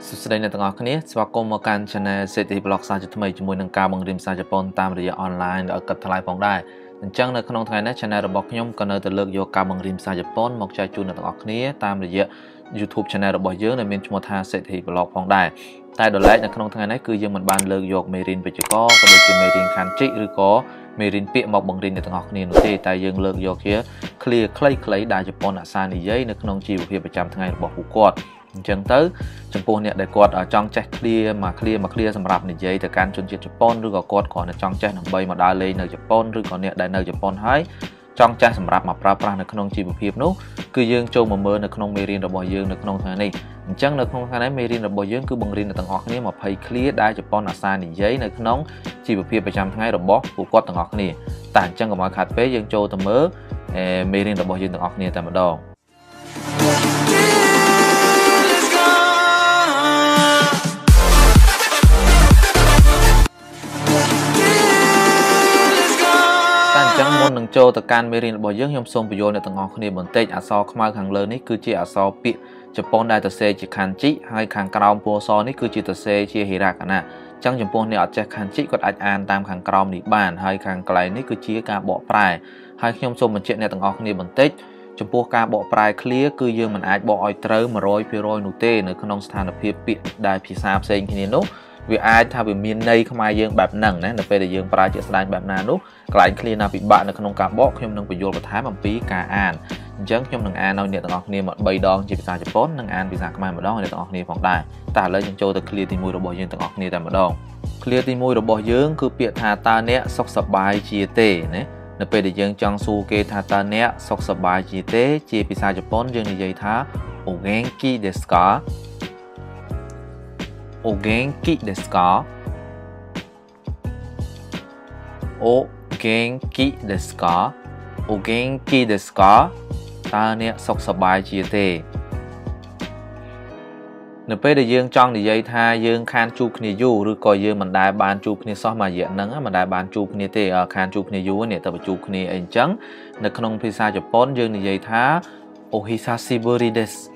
สุดท้ายในตอนนี้สวัสดิ์มาการชนะเศรษฐีบล็อกซาจะทำไมจมูกนังการบังริมซาจะปนตามระยะออนไลน์กับทลายฟองได้จังในขนมไทยนะชนะระบบย่อมกันในแต่เลือกโยการบังริมซาจะปนมอกใจจูในตอนนี้ตามระยะ YouTube ชนะระบบเยอะในเมนชมทาเศรษฐีบล็อกฟองได้แต่โดยแรกในขนมไทยนั้นคือยังมันบานเลือกโยกเมรินไปจุก็โดยจะเมรินคันจิหรือก็เมรินเปียหมอกบังรินในตอนนี้นุตีแต่ยังเลือกโยกเยอะเคลียร์คล้ายได้จะปนอาซานิเย่ในขนมจีบเพียประจำทั้งไงระบบผู้กอดจังเตอร์จำพวกเนี่ยได้กอดจ้องแจ็คเคลียร์มาเคลียร์สำหรับนิเย่แต่การจนจิตจะปนหรือก็กอดก่อนจ้องแจ็คหนังใบมาได้เลยในจะปนหรือก่อนเนี่ยได้ในจะปนให้จ้องแจ็คสำหรับมาปราบปรามในขนมจีบเพียบนู้คือยังโจมเมื่อในขนมเมรินระบบยังในขนมทางนี้จังในขนมทางนี้เมรินระบบยังคือบังรินในต่างออกนี้มาพายเคลียร์ได้จะปนอาซานิเย่ในขนมจีบเพียบประจำทั้งไงระบบผู้กอดต่างออกนี้แต่จังกับมาขาดเป๊ยยังโจแต่เมื่อเมรินระบบยังต่างออกนี้แต่มาดองจังมนหนึ่งโจตการเมรินบ่อยยังทรงประโยชน์ในต่างออกนี้บนเตจอาซอขมาขังเลยนี่คือจีอาซอปิจะปนได้แต่เซจิคันจิให้ขังกราวโพซอนี่คือจีแต่เซจิฮิรักนะจังจำพวกเนี่ยอาจจะคันจิก็อาจอ่านตามขังกราวนี่บ้านให้ขังไกลนี่คือจีการบ่ปลายให้ขยมทรงบนเจในต่างออกนี้บนเตจจำพวกการบ่ปลายเคลียร์คือยังมันอาจบ่อยเติมมาโรยพิโรยนูเต้ในขนมสถานพิปิได้พิซาเซงที่นี่นู้วิอาถ้าเป็นมีในขมายยังแบบหนังนะในเฟรยังปลายจะแสดงแบบนั้นนู้กลายเคลียร์นาปิบะในขนมการบอกขยมหนังประโยชน์ประท้ายบางปีการอ่านจังขยมหนังอ่านเอาเนี่ยต่างออกเนี่ยหมดใบดองจีบพิซาจะป้นหนังอ่านพิซาขมายหมดดองเนี่ยต่างออกเนี่ยของได้แต่เลยยังโจแต่เคลียร์ตีมวยระบบยังต่างออกเนี่ยแต่หมดดองเคลียร์ตีมวยระบบยังคือเปียทาตาเนี่ยสกสบายจีเต้เนี่ยในเฟรยังจังซูเกทาตาเนี่ยสกสบายจีเต้จีพิซาจะป้นยังในใจท้าโอเกนกิเดสกาโอเกนกิเดสกาโอเกนกิเดสกาโอเกนกิเดสกาตาเนี่ยสกสบายจีเต้ในเป้ได้ยังจ้องในใจท่ายังคานจูคเนยูหรือก็ยังมันได้บานจูคเนซอมาเยอะนั่งมันได้บานจูคเนเตคานจูคเนยูเนี่ยแต่ว่าจูคเนเองจังในขนมพิซซ่าจะป้อนยังในใจท่าโอฮิซาซิบุริเดส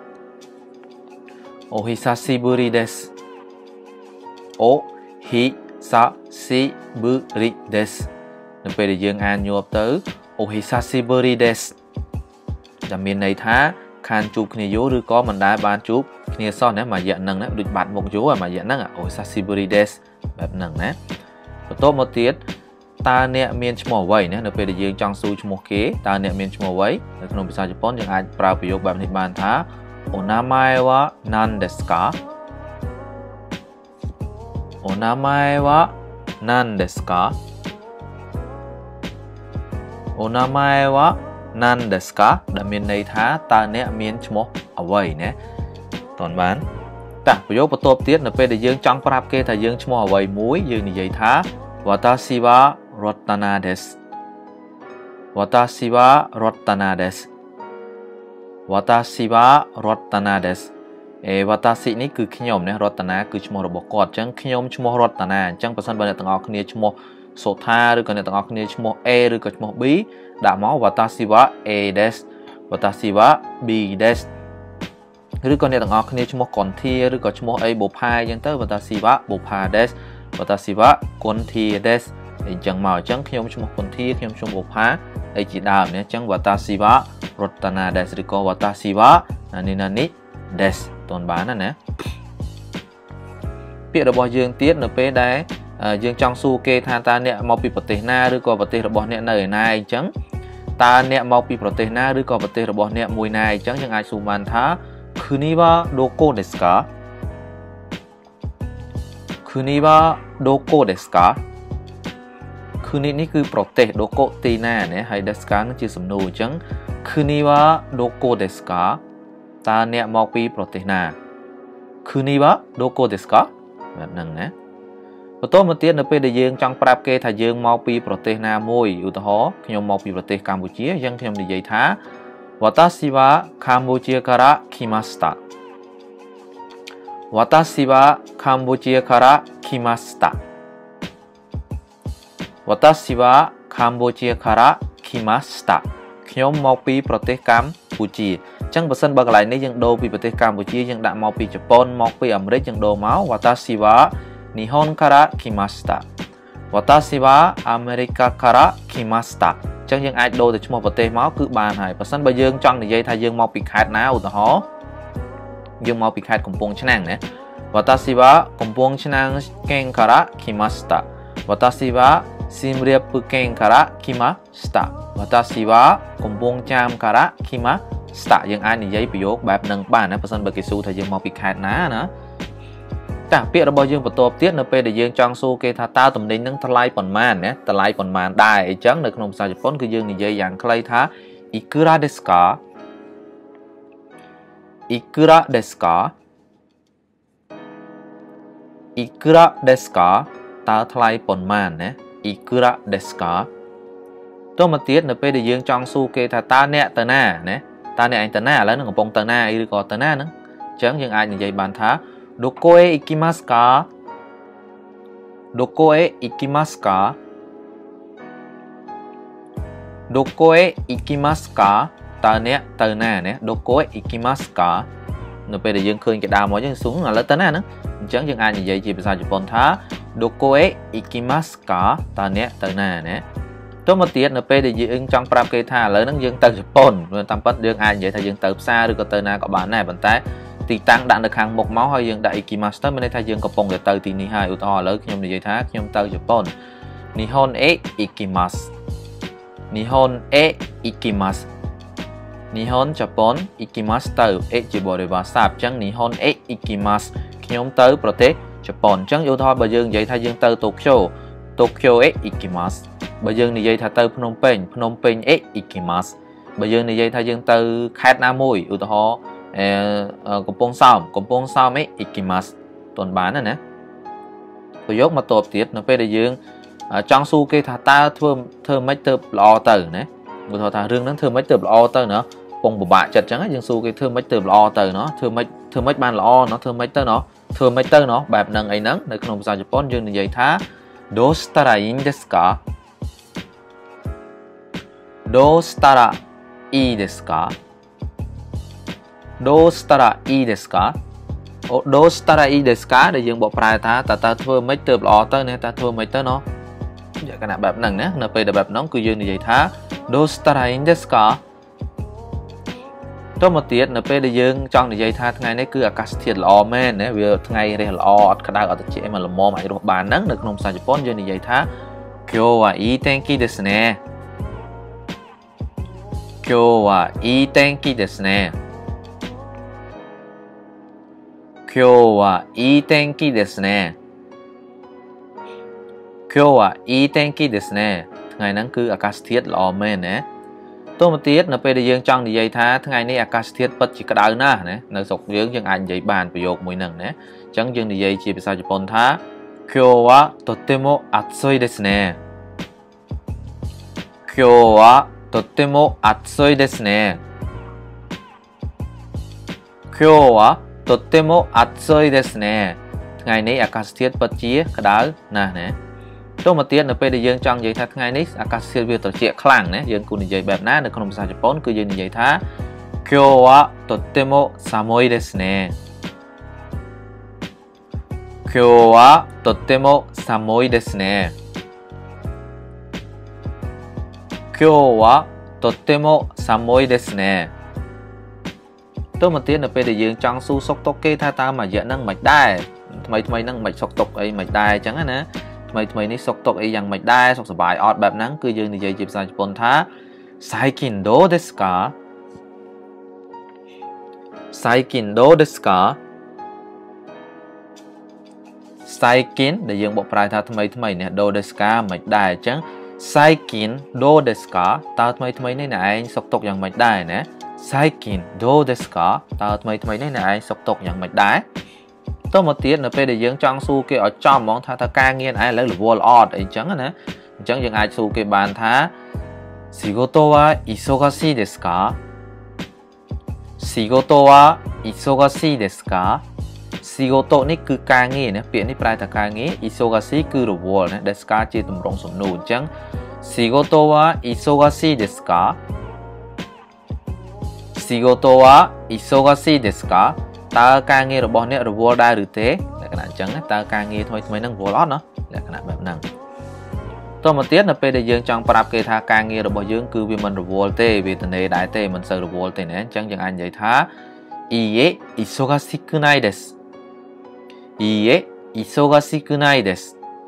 โอฮิซาซิบุริเดสโอฮิซาซิบุริเดสในเป้ได้ยังอ่านยูอัปเตอร์โอฮิซาซิบุริเดสจะมีในท่าคานจูคเนยูหรือก็มันได้บานจูเนี่ยซ่อนนะมาเยอะนั่งนะดูบัตรวงจูมาเยอะนั่งโอ้ซาซิบุริเดสแบบนั่งนะโต๊ะโมเตียตาเนี่ยเมียนชโมไว้เนี่ยในเปรย์ยืงจังซูชโมเกตาเนี่ยเมียนชโมไว้ในขนมภาษาญี่ปุ่นยังอาจปราประโยคแบบนี้บานท้าโอนาไมวะนันเดสกาโอนาไมวะนันเดสกาโอนาไมวะนันเดสกาแต่เมียนในท้าตาเนี่ยเมียนชโมเอาไว้เนี่ยตอนบ้านแต่ประโยคประตูเตี้ยในเป็นได้ยังจังปราบเกถ้ายังชมเอาไว้มุ้ยยังในใจท้าวาตาซิวะรตนาเดสวาตาซิวะรตนาเดสวาตาซิวะรตนาเดสวาตาซินี่คือขยมเนี่ยรตนาคือชมระบบกอดจังขยมชมรตนาจังภาษาบาลีต่างออกเนี่ยชมโสธาหรือกันเนี่ยต่างออกเนี่ยชมเอหรือก็ชมบีด่ามอวาตาซิวะเอเดสวาตาซิวะบีเดสหรือก็เนี่ยต่างออกเนี่ยชมก่อนเทียหรือก็ชมไอโบพายยังเตอร์วัตาศิวะโบพาเดสวัตาศิวะก่อนเทียเดสจังมาจังขยมชมก่อนเทียขยมชมโบพาไอจีดาวเนี่ยจังวัตาศิวะรตนาเดสหรือก็วัตาศิวะนันนี่เดสตอนบ้านนั่นนะเปียระบอยยังเตี้ยในเป้ได้ยังจังซูเกทานตาเนี่ยมาปีปฏิหน้าหรือก็ปฏิระบอยเนี่ยเนยนายจังตาเนี่ยมาปีปฏิหน้าหรือก็ปฏิระบอยเนี่ยมวยนายจังยังไอซูมันท้าคืนนี้ว่าโดโก้เดสกาคืนนี้ว่าโดโก้เดสกาคืนนี้นี่คือโปรเตโดโก้ตีหน้าเนี่ยให้เดสกานั่นคือสำนวนจังคืนนี้ว่าโดโก้เดสกาตาเนี่ยมองปีโปรเตนาคืนนี้ว่าโดโก้เดสกาแบบนั้นนะพอโตมาเตี้ยในเป็นได้ยังจังปราบเกถ้ายังมองปีโปรเตนามวยอุตหะขยมมองปีโปรเตกัมพูชียังขยมได้ยัยท้าวาตาซิวะคัมพูชีから来ましたวาตาซิวะคัมพูชีから来ましたวาตาซิวะคัมพูชีから来ましたขยมมองปีโปรเตกัมពូជាចឹងបើសិនបើកន្លែងនេះយើងដូរពីប្រទេសកម្ពុជាយើងដាក់មកពីជប៉ុនមកពីអាមេរិកយើងដូរមក Watashi wa Nihon kara kimashita Watashi wa America kara kimashita ចឹងយើងអាចដូរទៅឈ្មោះប្រទេសមកគឺបានហើយបើសិនបើយើងចង់និយាយថាយើងមកពីខេត្តណាឧទាហរណ៍យើងមកពីខេត្តកំពង់ឆ្នាំងណា Watashi wa កំពង់ឆ្នាំង ken kara kimashita Watashi wa Simriap ken kara kimashita Watashi wa កំពង់ចាម kara kimashita យើងអាចនិយាយប្រយោគបែបហ្នឹងបានណាបើសិនបើគេសួរថាយើងមកពីខេត្តណាណាតាពាក្យរបស់យើងបន្ទាប់ទៀតនៅពេលដែលយើងចង់សួរគេថាតើទំនិញនឹងថ្លៃប៉ុន្មានណាតម្លៃប៉ុន្មានដែរអញ្ចឹងនៅក្នុងភាសាជប៉ុនគឺយើងនិយាយយ៉ាងខ្លីថា Ikura desu ka Ikura desu ka Ikura desu ka តើថ្លៃប៉ុន្មានណា Ikura desu ka តោះមកទៀតនៅពេលដែលយើងចង់សួរគេថាតើអ្នកទៅណាណាតើអ្នកឯងទៅណាឥឡូវនឹងកំពុងទៅណាឬក៏ទៅណាហ្នឹងអញ្ចឹងយើងអាចនិយាយបានថាどこへ行きますかどこへ行きますかどこへ行きますかតើអ្នកទៅណាណាどこへ行きますかនៅពេលដែលយើងឃើញគេដើរមកយើងសួរឥឡូវទៅណាហ្នឹងអញ្ចឹងយើងអាចនិយាយជាភាសាជប៉ុនថាどこへ行きますかតើអ្នកទៅណាណាទៅមកទៀតនៅពេលដែលយើងចង់ប្រាប់គេថាឥឡូវហ្នឹងយើងទៅជប៉ុនតាមពិតយើងអាចនិយាយថាយើងទៅផ្សារឬក៏ទៅណាក៏បានដែរប៉ុន្តែទីតាំងដាក់នៅខាងមុខមកហើយយើងដាក់ ikimasu ទៅមានន័យថាយើងកំពុងតែទៅទីនេះហើយឧទាហរណ៍ឥឡូវខ្ញុំនិយាយថាខ្ញុំទៅជប៉ុន Nihon e ikimasu Nihon e ikimasu Nihon ជប៉ុន ikimasu ទៅ e ជាបរិបទសព្ទអញ្ចឹង Nihon e ikimasu ខ្ញុំទៅប្រទេសជប៉ុនអញ្ចឹងឧទាហរណ៍បើយើងនិយាយថាយើងទៅ Tokyo e ikimasu បើយើងនិយាយថាទៅភ្នំពេញ e ikimasu បើយើងនិយាយថាយើងទៅខេត្តណាមួយឧទាហរណ៍កំពង់សោមឯអ៊ីគីម៉ាស់តនបានណាប្រយោគមកតបទៀតនៅពេលដែលយើងចង់សួរគេថាតើធ្វើម៉េចទៅល្អទៅណាឧទាហរណ៍ថារឿងហ្នឹងធ្វើម៉េចទៅល្អទៅណាពងពិបាកចិត្តអញ្ចឹងយើងសួរគេធ្វើម៉េចទៅល្អទៅណាធ្វើម៉េចបានល្អណាធ្វើម៉េចទៅណាបែបហ្នឹងអីហ្នឹងនៅក្នុងភាសាជប៉ុនយើងនិយាយថាどうしたらいいんですかどうしたらいいですかどうしたらいいですかどうしたらいいですかដែលយើងបកប្រែថាតើធ្វើម៉េចទៅល្អទៅណាតើធ្វើម៉េចទៅណោះលក្ខណៈបែបហ្នឹងណានៅពេលដែលបែបហ្នឹងគឺយើងនិយាយថាどうしたらいいんですかតមកទៀតនៅពេលដែលយើងចង់និយាយថាថ្ងៃនេះគឺអាកាសធាតុល្អមែនណាវាថ្ងៃរះល្អអត់ក្តៅអត់ត្រជាក់មកល្មមអាចរស់បានហ្នឹងនៅក្នុងភាសាជប៉ុនយើងនិយាយថា今日はいい天気ですね今日はいい天気ですね今日はいい天気ですね今日はいい天気ですねថ្ងៃហ្នឹងគឺអាកាសធាតុល្អមែនណាតទៅទៀតនៅពេលដែលយើងចង់និយាយថាថ្ងៃនេះអាកាសធាតុពិតជាក្តៅណាស់ណានៅស្រុកយើងអាចនិយាយបានប្រយោគមួយហ្នឹងណាអញ្ចឹងយើងនិយាយជាភាសាជប៉ុនថា今日はとても暑いですね今日はとても暑いですね今日はとっても暑いですねថ្ងៃនេះអាកាសធាតុពិតជាក្តៅណាស់ណាទៅមកទៀតនៅពេលដែលយើងចង់និយាយថាថ្ងៃនេះអាកាសធាតុវាត្រជាក់ខ្លាំងណាយើងគួរនិយាយបែបណានៅក្នុងភាសាជប៉ុនគឺយើងនិយាយថា今日はとっても寒いですね今日はとっても寒いですね今日はとっても寒いですねទៅមកទៀតនៅពេលដែលយើងចង់សួរសុខទុក្ខគេថាតើមួយរយៈហ្នឹងមិនដែរថ្មីហ្នឹងមិនសុខទុក្ខអីមិនដែរអញ្ចឹងណាថ្មីនេះសុខទុក្ខអីយ៉ាងមិនដែរសុខសប្បាយអត់បែបហ្នឹងគឺយើងនិយាយជាភាសាជប៉ុនថា最近どうですか最近どうですか最近ដែលយើងបកប្រែថាថ្មីនេះどうですかមិនដែរអញ្ចឹង最近どうですかតើថ្មីនេះអ្នកឯងសុខទុក្ខយ៉ាងមិនដែរណា最近どうですかតើថ្មីនេះអ្នកឯងសុខទុក្ខយ៉ាងមិនដែរទៅមកទៀតនៅពេលដែលយើងចង់សួរគេឲ្យចំហ្មងថាការងារឯងឥឡូវរវល់អត់អីចឹងណាអញ្ចឹងយើងអាចសួរគេបានថា仕事は忙しいですか仕事は忙しいですか仕事នេះគឺការងារណាពាក្យនេះប្រែថាការងារ忙しいគឺរវល់ណាですかជាទម្រង់សំណួរអញ្ចឹង仕事は忙しいですか仕仕事は忙しいですかตาการងាររបស់អ្នករវល់ដែរឬទេលក្ខណៈអញ្ចឹងតើការងារថ្មីថ្មីហ្នឹងរវល់អត់ណាលក្ខណៈបែបហ្នឹងតោះមកទៀតនៅពេលដែលយើងចង់ប្រាប់គេថាការងាររបស់យើងគឺវាមិនរវល់ទេវាទៅដែរទេមិនសូវរវល់ទេណាអញ្ចឹងយើងអាចនិយាយថាいいえ忙しくないですいいえ忙しくないです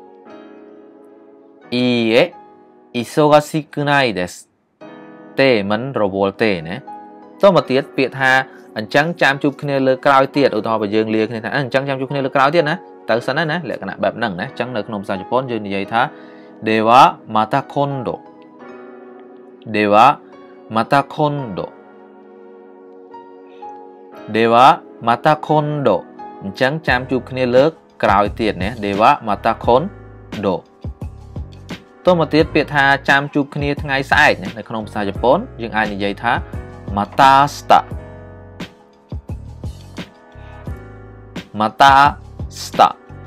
いいえ忙しくないですទេមិនរវល់ទេណាតោះមកទៀតពាក្យថាអញ្ចឹងចាំជួបគ្នាលើក្រោយទៀតឧទាហរណ៍បើយើងលាគ្នាថាអញ្ចឹងចាំជួបគ្នាលើក្រោយទៀតណាទៅសិនណាលក្ខណៈបែបហ្នឹងណាអញ្ចឹងនៅក្នុងភាសាជប៉ុនយើងនិយាយថាではまた今度ではまた今度ではまた今度អញ្ចឹងចាំជួបគ្នាលើក្រោយទៀតណាではまた今度តោះមកទៀតពាក្យថាចាំជួបគ្នាថ្ងៃស្អែកណានៅក្នុងភាសាជប៉ុនយើងអាចនិយាយថាまた明日また明日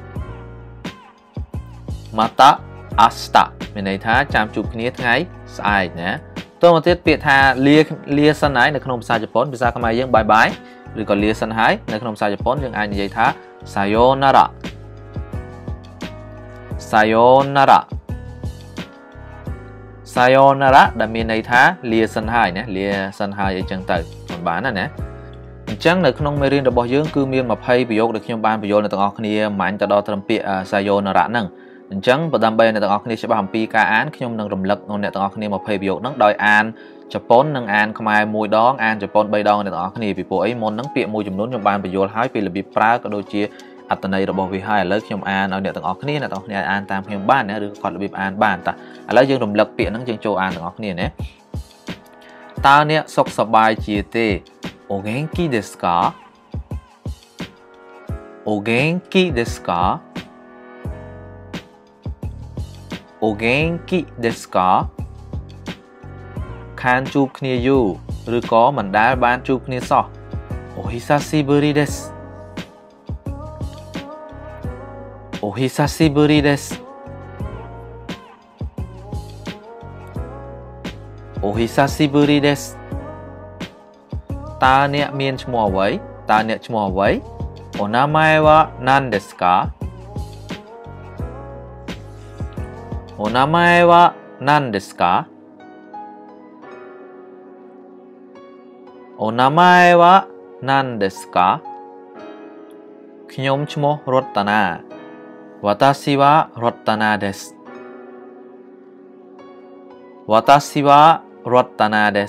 また明日មានន័យថាចាំជួបគ្នាថ្ងៃស្អែកណាតោះមកទៀតពាក្យថាលាសិនហើយនៅក្នុងភាសាជប៉ុនភាសាខ្មែរយើងបាយបាយឬក៏លាសិនហើយនៅក្នុងភាសាជប៉ុនយើងអាចនិយាយថាさようならさようならសាយោណារ៉ាដែលមានន័យថាលាសិនហើយណាលាសិនហើយអីចឹងទៅមិនបានណាអញ្ចឹងនៅក្នុងមេរៀនរបស់យើងគឺមាន20ប្រយោគដែលខ្ញុំបានបញ្យល់អ្នកទាំងអស់គ្នាមិនទៅដល់ត្រឹមពាក្យសាយោណារ៉ាហ្នឹងអញ្ចឹងបើដើម្បីអ្នកទាំងអស់គ្នាច្បាស់អំពីការអានខ្ញុំនឹងរំលឹកអ្នកទាំងអស់គ្នា20ប្រយោគហ្នឹងដោយអានជប៉ុននិងអានខ្មែរមួយដងអានជប៉ុន3ដងអ្នកទាំងអស់គ្នាពីព្រោះអីមុនហ្នឹងពាក្យមួយចំនួនខ្ញុំបានបញ្យល់ហើយពីរបៀបប្រើក៏ដូចជាអត្ថន័យរបស់វាហើយឥឡូវខ្ញុំអានឲ្យអ្នកទាំងអស់គ្នាអ្នកទាំងអស់គ្នាអានតាមខ្ញុំបានណាឬក៏គាត់របៀបអានបានតាឥឡូវយើងរំលឹកពាក្យហ្នឹងយើងចូលអានទាំងអស់គ្នាណាតើអ្នកសុខសប្បាយជាទេお元気ですかお元気ですかお元気ですかខានជួបគ្នាយូរឬក៏មិនដែលបានជួបគ្នាសោះお久しぶりですお久しぶりですお久しぶりですតើអ្នកមានឈ្មោះអ្វីតើអ្នកឈ្មោះអ្វីお名前は何ですかお名前は何ですかお名前は何ですかខ្ញុំឈ្មោះរតនា私はロッタナです私はロッタナです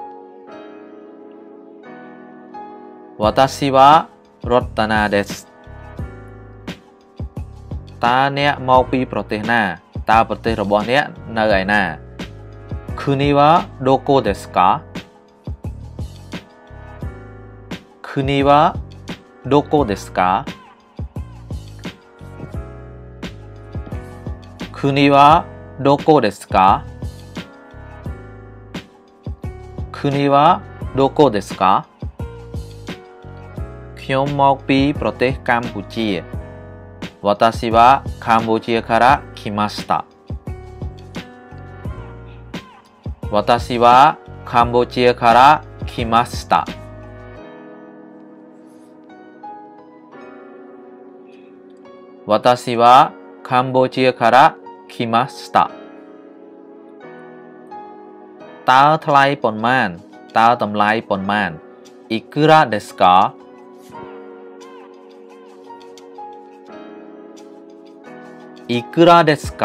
私はロッタナですតើអ្នកមកពីប្រទេសណាតើប្រទេសរបស់អ្នកនៅឯណា国はどこですか国はどこですか国はどこですか国はどこですかខ្ញុំមកពីប្រទេសកម្ពុជា私はカンボジアから来ました私はカンボジアから来ました私はカンボジアから来ましたតើថ្លៃប៉ុន្មានតើតម្លៃប៉ុន្មានいくらですかいくらですか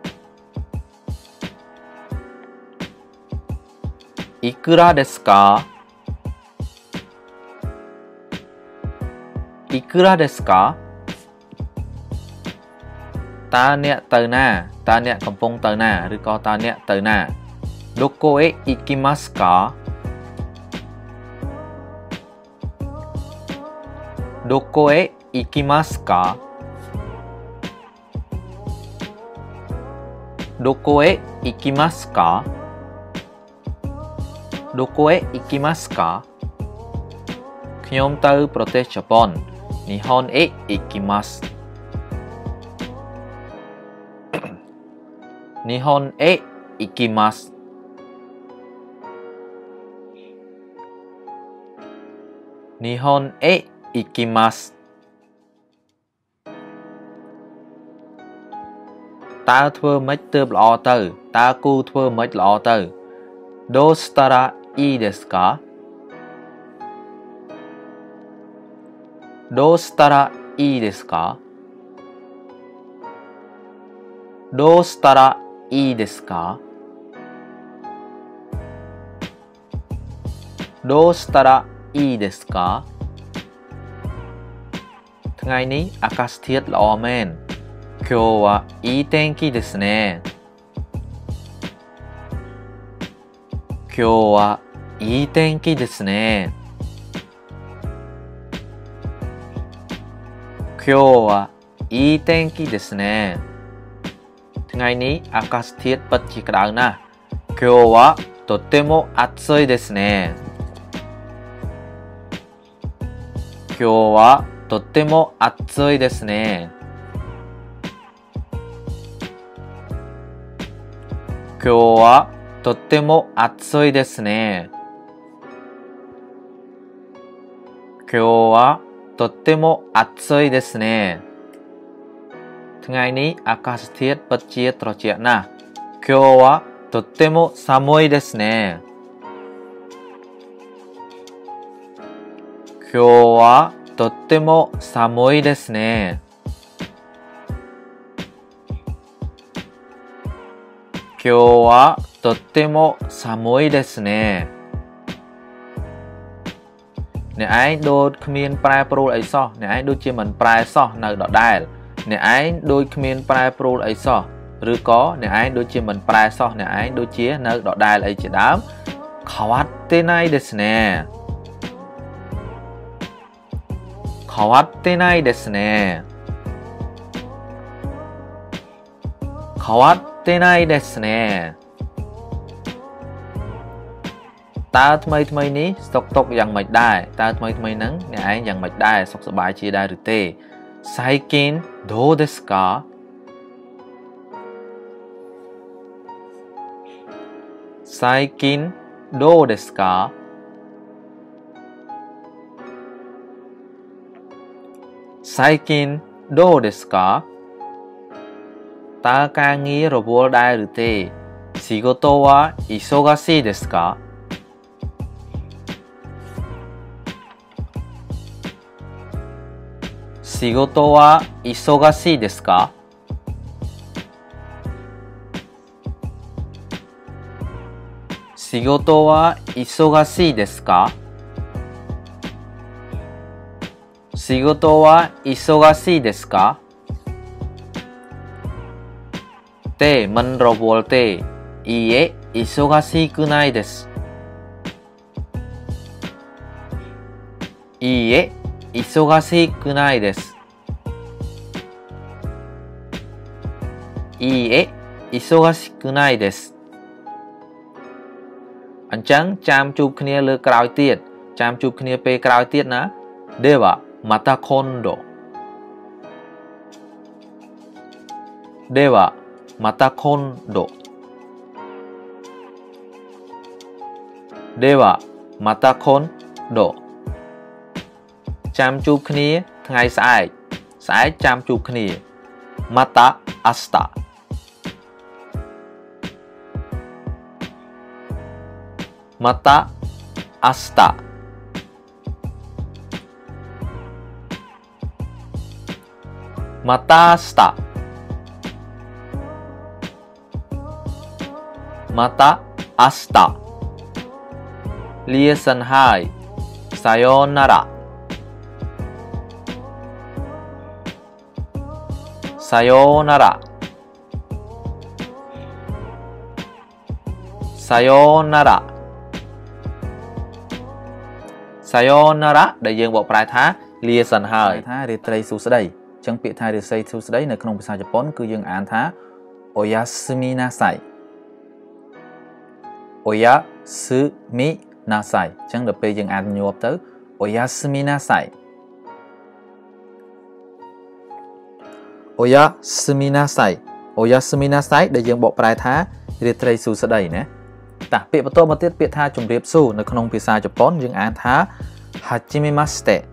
いくらですかいくらですかតើអ្នកទៅណាតើអ្នកកំពុងទៅណាឬក៏តើអ្នកទៅណាどこへ行きますかどこへ行きますかどこへ行きますかどこへ行きますかខ្ញុំទៅប្រទេសជប៉ុន日本へ行きます日本へ行きますนิฮอนเอะอิกิมัสตาเธอไม่เติบล้อเตอตากูเธอไม่ล้อเตอโดสตาระอีเดสกาโดสตาระอีเดสกาโดสตาระอีเดสกาโดสตาระอีเดสกาทั้งไงนี้อากาศเทียดล้อแมน今日はいい天気ですね。今日はいい天気ですね。今日はいい天気ですね。ថ្ងៃនេះអាកាសធាតុពិតជាក្តៅណាស់今日はとても暑いですね。今日はとても暑いですね。今日はとっても暑いですね。今日はとっても暑いですね。ថ្ងៃនេះអាកាសធាតុពិតជាត្រជាក់ណាស់今日はとっても寒いですね。今日はとっても寒いですね。今日はとっても寒いですねអ្នកឯងដូចគ្មានប្រែប្រួលអីសោះអ្នកឯងដូចជាមិនប្រែសោះនៅដដែលអ្នកឯងដូចគ្មានប្រែប្រួលអីសោះឬក៏អ្នកឯងដូចជាមិនប្រែសោះអ្នកឯងដូចជានៅដដែលអីជាដើម変わってないですね変わってないですね変わってないですねតើថ្មីនេះសុខទុក្ខយ៉ាងម៉េចដែរតើថ្មីហ្នឹងអ្នកឯងយ៉ាងម៉េចដែរសុខសប្បាយជាដែរឬទេ最近どうですか最近どうですか最近どうですかតើការងាររវល់ដែរឬទេ仕事は忙しいですか仕事は忙しいですか仕事は忙しいですか仕事は忙しいですかទេមិនរវល់ទេいいえ忙しくないですいいえ忙しくないですいいえ忙しくないですអញ្ចឹងចាំជួបគ្នាលើក្រោយទៀតចាំជួបគ្នាពេលក្រោយទៀតណាではまた今度ではまた今度ではまた今度ចាំជួបគ្នាថ្ងៃស្អែកចាំជួបគ្នាまた明日また明日また明日また明日លាសិនហើយさようならさようならさようならសាយោណារ៉ាដែលយើងបកប្រែថាលាសិនហើយថារាត្រីសួស្តីអញ្ចឹងពាក្យថារាត្រីសួស្តីនៅក្នុងភាសាជប៉ុនគឺយើងអានថាおやすみなさいおやすみなさいអញ្ចឹងដល់ពេលយើងអានញាប់ទៅおやすみなさいおやすみなさいおやすみなさいដែលយើងបកប្រែថារាត្រីសួស្តីណាតាពាក្យបន្ទាប់មកទៀតពាក្យថាជម្រាបសួរនៅក្នុងភាសាជប៉ុនយើងអានថាはじめまして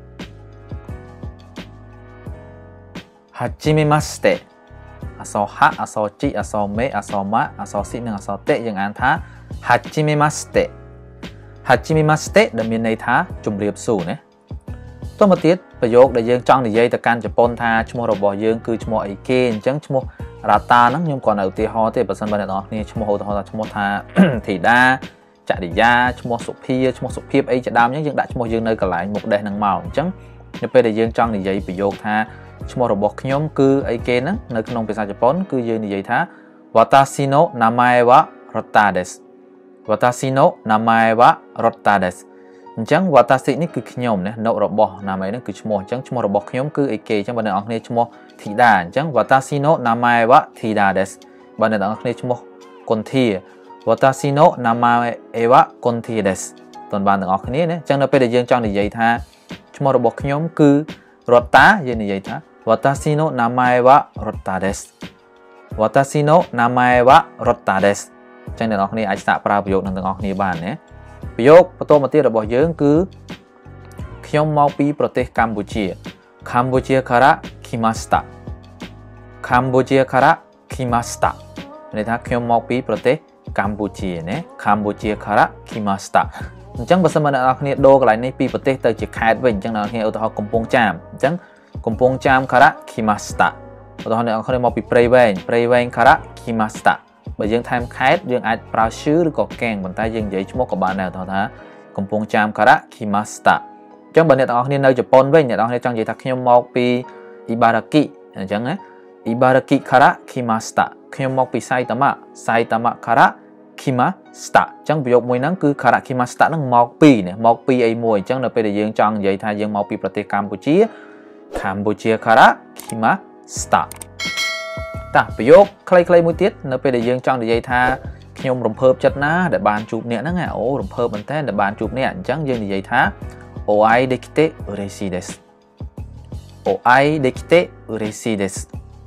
はじめましてអក្សរហអក្សរជីអក្សរមេអក្សរម៉ាអក្សរស៊ីនិងអក្សរតេយើងអានថាはじめましてはじめましてដែលមានន័យថាជម្រាបសួរណាតមកទៀតប្រយោគដែលយើងចង់និយាយទៅកាន់ជប៉ុនថាឈ្មោះរបស់យើងគឺឈ្មោះអីគេអញ្ចឹងឈ្មោះរ៉ាតាហ្នឹងខ្ញុំគាត់នៅឧទាហរណ៍ទេបើសិនបើអ្នកនរគ្នាឈ្មោះឧទាហរណ៍ថាឈ្មោះថាធីតាចរិយាឈ្មោះសុភាឈ្មោះសុភាពអីជាដើមអញ្ចឹងយើងដាក់ឈ្មោះយើងនៅកន្លែងមុខដេសហ្នឹងមកអញ្ចឹងនៅពេលដែលយើងចង់និយាយប្រយោគថាឈ្មោះរបស់ខ្ញុំគឺអីគេហ្នឹងនៅក្នុងភាសាជប៉ុនគឺយើងនិយាយថា Watashi no namae wa Rota desu Watashi no namae wa Rota desu អញ្ចឹង Watashi នេះគឺខ្ញុំណា no របស់ namae ហ្នឹងគឺឈ្មោះអញ្ចឹងឈ្មោះរបស់ខ្ញុំគឺអីគេអញ្ចឹងបើអ្នកនរគ្នាឈ្មោះធីតាអញ្ចឹង Watashi no namae wa Thida desu បើអ្នកនរគ្នាឈ្មោះកុនធា Watashi no namae wa Konti desu តើបានទាំងអស់គ្នាណាអញ្ចឹងនៅពេលដែលយើងចង់និយាយថាឈ្មោះរបស់ខ្ញុំគឺរតតាយើងនិយាយថា Watashi no namae wa Rota desu Watashi no namae wa Rota desu អញ្ចឹងអ្នកនរគ្នាអាចសាកប្រើប្រយោគនឹងទាំងអស់គ្នាបានណាប្រយោគបន្តមកទៀតរបស់យើងគឺខ្ញុំមកពីប្រទេសកម្ពុជាកម្ពុជាから来ましたកម្ពុជាから来ましたន័យថាខ្ញុំមកពីប្រទេសកម្ពុជាណាកម្ពុជាから来ましたអញ្ចឹងបើសិនមកអ្នកនរគ្នាដូរកន្លែងនេះពីប្រទេសទៅជាខេត្តវិញអញ្ចឹងអ្នកនរគ្នាឧទាហរណ៍កំពង់ចាមអញ្ចឹងកំពង់ចាមから来ましたឧទាហរណ៍អ្នកនរគ្នាមកពីព្រៃវែងから来ましたបើយើងថែមខេត្តយើងអាចប្រើឈឺឬក៏កែងប៉ុន្តែយើងនិយាយឈ្មោះក៏បានដែរឧទាហរណ៍ថាកំពង់ចាមから来ましたអញ្ចឹងបើអ្នកទាំងអស់គ្នានៅជប៉ុនវិញអ្នកទាំងអស់គ្នាចង់និយាយថាខ្ញុំមកពីអ៊ីបារ៉ាគីអញ្ចឹងណាអ៊ីបារ៉ាគីから来ましたខ្ញុំមកពីសៃតាម៉ាから来ましたអញ្ចឹងប្រយោគមួយហ្នឹងគឺから来ましたហ្នឹងមកពីណាមកពីអីមួយអញ្ចឹងនៅពេលដែលយើងចង់និយាយថាយើងមកពីប្រទេសកម្ពុជាកម្ពុជាから来ましたតាប្រយោគខ្លីៗមួយទៀតនៅពេលដែលយើងចង់និយាយថាខ្ញុំរំភើបចិត្តណាស់ដែលបានជួបអ្នកហ្នឹងអូរំភើបមែនតើដែលបានជួបអ្នកអញ្ចឹងយើងនិយាយថាお会いできて嬉しいですお会いできて嬉しいです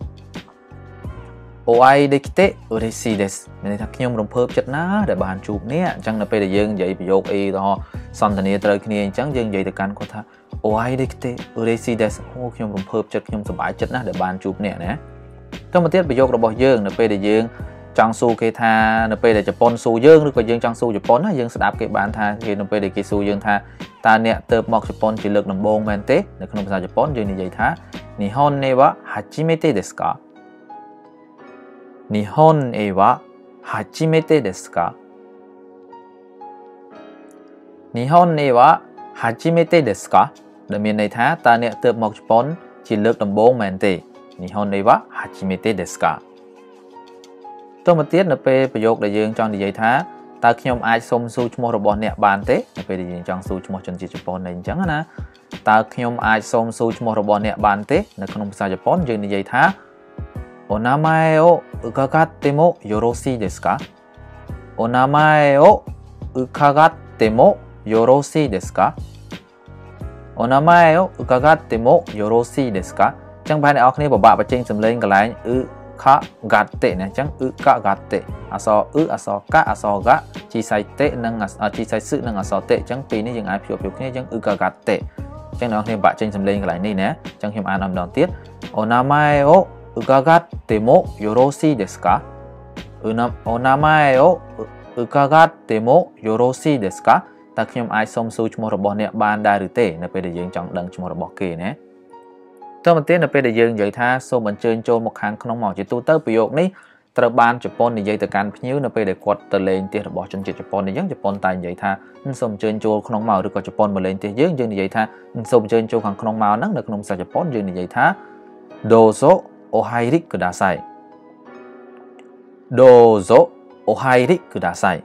お会いできて嬉しいですមានន័យថាខ្ញុំរំភើបចិត្តណាស់ដែលបានជួបអ្នកអញ្ចឹងនៅពេលដែលយើងនិយាយប្រយោគអីដល់សន្ទនាត្រូវគ្នាអញ្ចឹងយើងនិយាយទៅកាន់គាត់ថាお会いできて嬉しいですអូខ្ញុំរំភើបចិត្តខ្ញុំសប្បាយចិត្តណាស់ដែលបានជួបអ្នកណាទៅមកទៀតប្រយោគរបស់យើងនៅពេលដែលយើងចង់សួរគេថានៅពេលដែលជប៉ុនសួរយើងឬក៏យើងចង់សួរជប៉ុនណាយើងស្ដាប់គេបានថាគេនៅពេលដែលគេសួរយើងថាតើអ្នកទៅមកជប៉ុនជាលើកដំបូងមែនទេនៅក្នុងភាសាជប៉ុនយើងនិយាយថា日本へは初めてですか日本へは初めてですか日本へは初めてですかដែលមានន័យថាតើអ្នកទៅមកជប៉ុនជាលើកដំបូងមែនទេ日本へは初めてですかតមកទៀតនៅពេលប្រយោគដែលយើងចង់និយាយថាតើខ្ញុំអាចសុំសួរឈ្មោះរបស់អ្នកបានទេនៅពេលដែលយើងចង់សួរឈ្មោះជនជាតិជប៉ុនអញ្ចឹងណាតើខ្ញុំអាចសុំសួរឈ្មោះរបស់អ្នកបានទេនៅក្នុងភាសាជប៉ុនយើងនិយាយថាお名前を伺ってもよろしいですかお名前を伺ってもよろしいですかお名前を伺ってもよろしいですかអញ្ចឹងបងប្អូនគ្នាពិបាកបញ្ចេញសំឡេងកន្លែងខកាត់តេណាអញ្ចឹងកកាត់តេអសអសកអសកជីសៃតេនិងជីសៃសឹនិងអសតេអញ្ចឹងពីរនេះយើងអាចភ្ជាប់គ្នាអញ្ចឹងកកាត់តេអញ្ចឹងអ្នកគ្នាបាក់ចេញសំឡេងកន្លែងនេះណាអញ្ចឹងខ្ញុំអានម្ដងទៀតお名前を伺ってもよろしいですかお名前を伺ってもよろしいですかតើខ្ញុំអាចសុំសួរឈ្មោះរបស់អ្នកបានដែរឬទេនៅពេលដែលយើងចង់ដឹងឈ្មោះរបស់គេណាតើមកទៀតនៅពេលដែលយើងនិយាយថាសូមអញ្ជើញចូលមកខាងក្នុងមកជាទូទៅប្រយោគនេះត្រូវបានជប៉ុននិយាយទៅកាន់ភ្ញៀវនៅពេលដែលគាត់ទៅលេងផ្ទះរបស់ជនជាតិជប៉ុនអញ្ចឹងជប៉ុនតែនិយាយថាសូមអញ្ជើញចូលក្នុងមកឬក៏ជប៉ុនមកលេងផ្ទះយើងនិយាយថាសូមអញ្ជើញចូលខាងក្នុងមកហ្នឹងនៅក្នុងភាសាជប៉ុនយើងនិយាយថាどうぞお入りくださいどうぞお入りください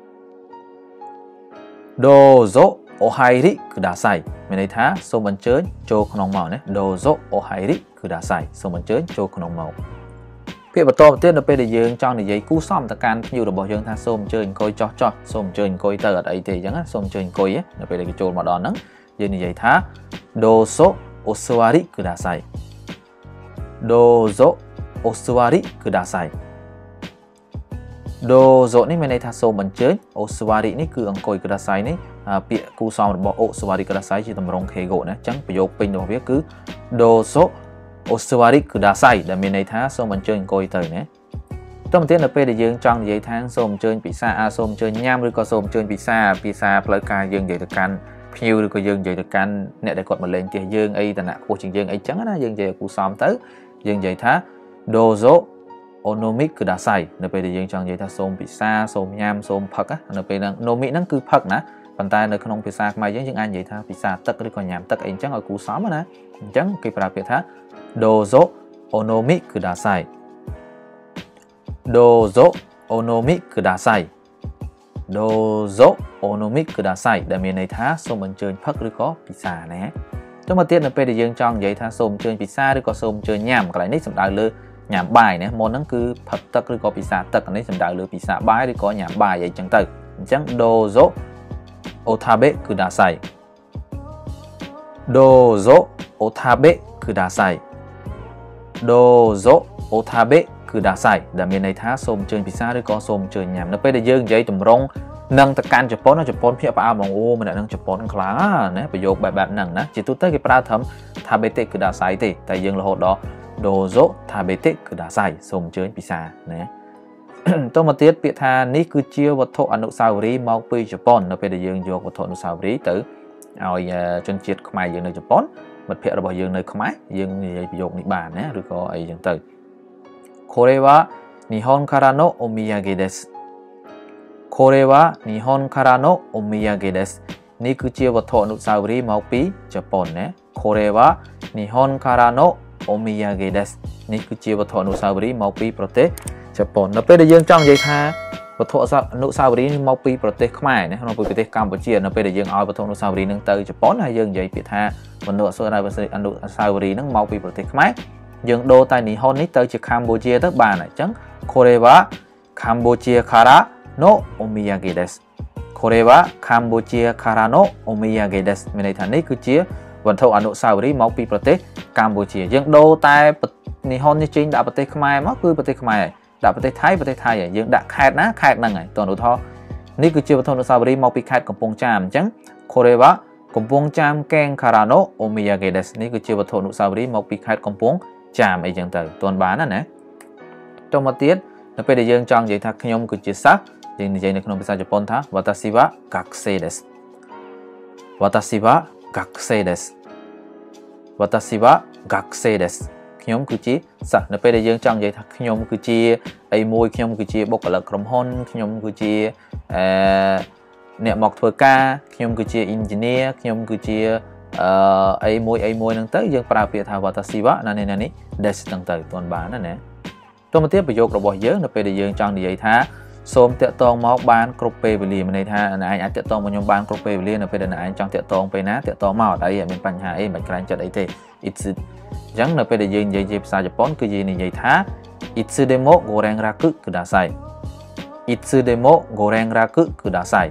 どうぞお入りくださいមានន័យថាសូមអញ្ជើញចូលក្នុងមកណាどうぞお入りくださいសូមអញ្ជើញចូលក្នុងមកពាក្យបន្តទៀតនៅពេលដែលយើងចង់និយាយគូសំទៅកាន់ភ្ញៀវរបស់យើងថាសូមអញ្ជើញអង្គុយចោះសូមអញ្ជើញអង្គុយទៅអត់អីទេអញ្ចឹងណាសូមអញ្ជើញអង្គុយនៅពេលដែលគេចូលមកដល់ហ្នឹងយើងនិយាយថាどうぞお座りくださいどうぞお座りくださいどうぞនេះមានន័យថាសូមអញ្ជើញអូស្វារីនេះគឺអង្គុយくださいនេះពាក្យគូសំរបស់អូសវ៉ារីកដាសៃជាតម្រងខេហ្គោណាអញ្ចឹងប្រយោគពេញរបស់វាគឺដូសូអូសវ៉ារីកដាសៃដែលមានន័យថាសូមអញ្ជើញអង្គុយទៅណាតោះមកទៀតនៅពេលដែលយើងចង់និយាយថាសូមអញ្ជើញពិសាសូមអញ្ជើញញ៉ាំឬក៏សូមអញ្ជើញពិសាផ្លូវការយើងនិយាយទៅកាន់ភ្ញៀវឬក៏យើងនិយាយទៅកាន់អ្នកដែលគាត់មកលេងផ្ទះយើងអីតំណខ្ពស់ជាងយើងអីចឹងណាយើងនិយាយគូសំទៅយើងនិយាយថាដូសូអូណូមីកគឺដាសៃនៅពេលដែលយើងចង់និយាយថាសូមពិសាសូមញ៉ាំសូមផឹកនៅពេលហ្នឹងណូមីកហ្នឹងគឺផឹកណាប៉ុន្តែនៅក្នុងភាសាខ្មែរយើងអាចនិយាយថាពិសាទឹកឬក៏ញ៉ាំទឹកអីចឹងឲ្យគូសំណាអញ្ចឹងគេប្រើពាក្យថាដូសូអូណូមីកគឺដាសៃដូសូអូណូមីកគឺដាសៃដូសូអូណូមីកគឺដាសៃដែលមានន័យថាសូមអញ្ជើញផឹកឬក៏ពិសាណាចុះមកទៀតនៅពេលដែលយើងចង់និយាយថាសូមអញ្ជើញពិសាឬក៏សូមអញ្ជើញញ៉ាំកន្លែងនេះសំដៅលើញ៉ាំបាយណាមុនហ្នឹងគឺផឹកទឹកឬក៏ពិសាទឹកនេះសំដៅលើពិសាបាយឬក៏ញ៉ាំបាយអីចឹងទៅអញ្ចឹងដូសូអូថាបេគឺដាសៃដូសូអូថាបេគឺដាសៃដូសូអូថាបេគឺដាសៃដែលមានន័យថាសូមអញ្ជើញពិសាឬក៏សូមអញ្ជើញញ៉ាំនៅពេលដែលយើងនិយាយតម្រងនឹងទៅកាន់ជប៉ុនភ្ញាក់ផ្អើលបងអូម្នាក់នឹងជប៉ុនខ្លាំងណាប្រយោគបែបហ្នឹងណាជាទូទៅគេប្រើត្រឹមថាបេតេគឺដាសៃទេតែយើងរហូតដល់ដូសូថាបេតេគឺដាសៃសូមអញ្ជើញពិសាណាតោះមកទៀតពាក្យថានេះគឺជាវត្ថុអនុស្សាវរីយ៍មកពីជប៉ុននៅពេលដែលយើងយកវត្ថុអនុស្សាវរីយ៍ទៅឲ្យជនជាតិខ្មែរយើងនៅជប៉ុនមិត្តភ័ក្តិរបស់យើងនៅខ្មែរយើងនិយាយប្រយោគនេះបានណាឬក៏អីចឹងទៅこれは日本からのお土産ですこれは日本からのお土産ですនេះគឺជាវត្ថុអនុស្សាវរីយ៍មកពីជប៉ុនណាこれは日本からのお土産ですនេះគឺជាវត្ថុអនុស្សាវរីយ៍មកពីប្រទេសជប៉ុននៅពេលដែលយើងចង់និយាយថាវត្ថុអនុស្សាវរីយ៍មកពីប្រទេសខ្មែរណាក្នុងប្រទេសកម្ពុជានៅពេលដែលយើងឲ្យវត្ថុអនុស្សាវរីយ៍នឹងទៅជប៉ុនហើយយើងនិយាយពាក្យថាវត្ថុអនុស្សាវរីយ៍នឹងមកពីប្រទេសខ្មែរយើងដូរតែនិហុននេះទៅជាកម្ពុជាទៅបានអញ្ចឹងこれはカンボジアからのお土産ですこれはカンボジアからのお土産ですមានន័យថានេះគឺជាវត្ថុអនុស្សាវរីយ៍មកពីប្រទេសកម្ពុជាយើងដូរតែនិហុននេះចេញដាក់ប្រទេសខ្មែរមកគឺប្រទេសខ្មែរហើយដាក់ប្រទេសថៃហើយយើងដាក់ខេត្តណាខេត្តហ្នឹងហើយតោះឧទាហរណ៍នេះគឺជាវត្ថុអនុស្សាវរីយ៍មកពីខេត្តកំពង់ចាមអញ្ចឹងこれはកំពង់ចាមកេងからのお土産ですនេះគឺជាវត្ថុអនុស្សាវរីយ៍មកពីខេត្តកំពង់ចាមអីចឹងទៅទាន់បានណាតោះមកទៀតនៅពេលដែលយើងចង់និយាយថាខ្ញុំគឺជាសិស្សយើងនិយាយនៅក្នុងភាសាជប៉ុនថា私は学生です私は学生です私は学生ですខ្ញុំគឺជាសិស្សនៅពេលដែលយើងចង់និយាយថាខ្ញុំគឺជាអីមួយខ្ញុំគឺជាបុគ្គលិកក្រុមហ៊ុនខ្ញុំគឺជាអ្នកមកធ្វើការខ្ញុំគឺជាអ៊ីនជីនីរខ្ញុំគឺជាអីមួយហ្នឹងទៅយើងប្រើពាក្យថាវតាស៊ីវ៉ាណានេះ des ហ្នឹងទៅទាន់បានណាតោះមកទៀតប្រយោគរបស់យើងនៅពេលដែលយើងចង់និយាយថាសូមតាក់ទងមកបានគ្រប់ពេលវេលាមានន័យថាឯងអាចតាក់ទងមកខ្ញុំបានគ្រប់ពេលវេលានៅពេលដែលឯងចង់តាក់ទងពេលណាតាក់ទងមកអត់អីអត់មានបញ្ហាអីមិនក្រែងចិត្តអីទេ it's អញ្ចឹងនៅពេលដែលយើងនិយាយជាភាសាជប៉ុនគឺយើងនិយាយថា itsu demo gorenraku kudasai itsu demo gorenraku kudasai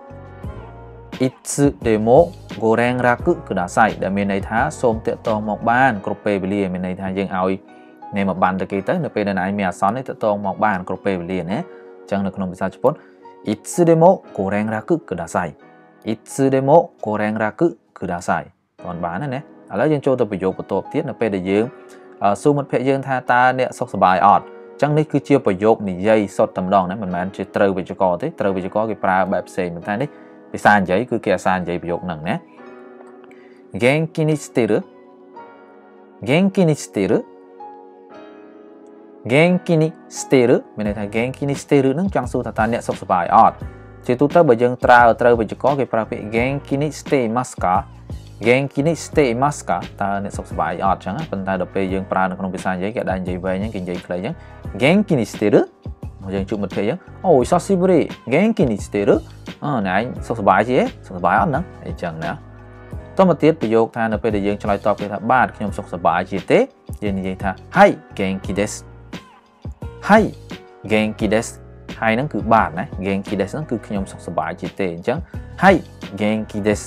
itsu demo gorenraku kudasai ដែលមានន័យថាសូមតាក់ទងមកបានគ្រប់ពេលវេលាមានន័យថាយើងឲ្យអ្នកមកបានទៅគេទៅនៅពេលដែលឯងមានអាសន្ននេះតាក់ទងមកបានគ្រប់ពេលវេលាណាអញ្ចឹងនៅក្នុងភាសាជប៉ុន itsu demo gorenraku kudasai itsu demo gorenraku kudasai តន់បានណាឥឡូវយើងចូលទៅប្រយោគបន្ទាប់ទៀតនៅពេលដែលយើងសួរមិត្តភក្តិយើងថាតើអ្នកសុខសប្បាយអត់អញ្ចឹងនេះគឺជាប្រយោគនិយាយសុទ្ធតែម្ដងណាមិនមែនជាត្រូវវិជ្ជករទេត្រូវវិជ្ជករគេប្រើបែបផ្សេងប៉ុន្តែនេះភាសានិយាយគឺគេអាសានិយាយប្រយោគហ្នឹងណា元気にしてる元気にしてる元気にしてるមានន័យថា元気にしてるហ្នឹងចង់សួរថាតើអ្នកសុខសប្បាយអត់ជាទូទៅបើយើងត្រូវវិជ្ជករគេប្រើពាក្យ元気にしていますか元気にしていますかតើអ្នកសុខសប្បាយអត់ចឹងប៉ុន្តែដល់ពេលយើងប្រើនៅក្នុងភាសានិយាយគេដែរនិយាយវែងហ្នឹងគេនិយាយខ្លីចឹង元気にしてるយើងជួបមិត្តភក្តិចឹងអូ久しぶり元気にしてるណែឯងសុខសប្បាយទេសុខសប្បាយអត់ហ្នឹងអីចឹងណាតមកទៀតប្រយោគថានៅពេលដែលយើងឆ្លើយតបគេថាបាទខ្ញុំសុខសប្បាយជាទេយើងនិយាយថាはい元気ですはい元気ですហើយហ្នឹងគឺបាទណា元気ですហ្នឹងគឺខ្ញុំសុខសប្បាយជាទេអញ្ចឹងはい元気です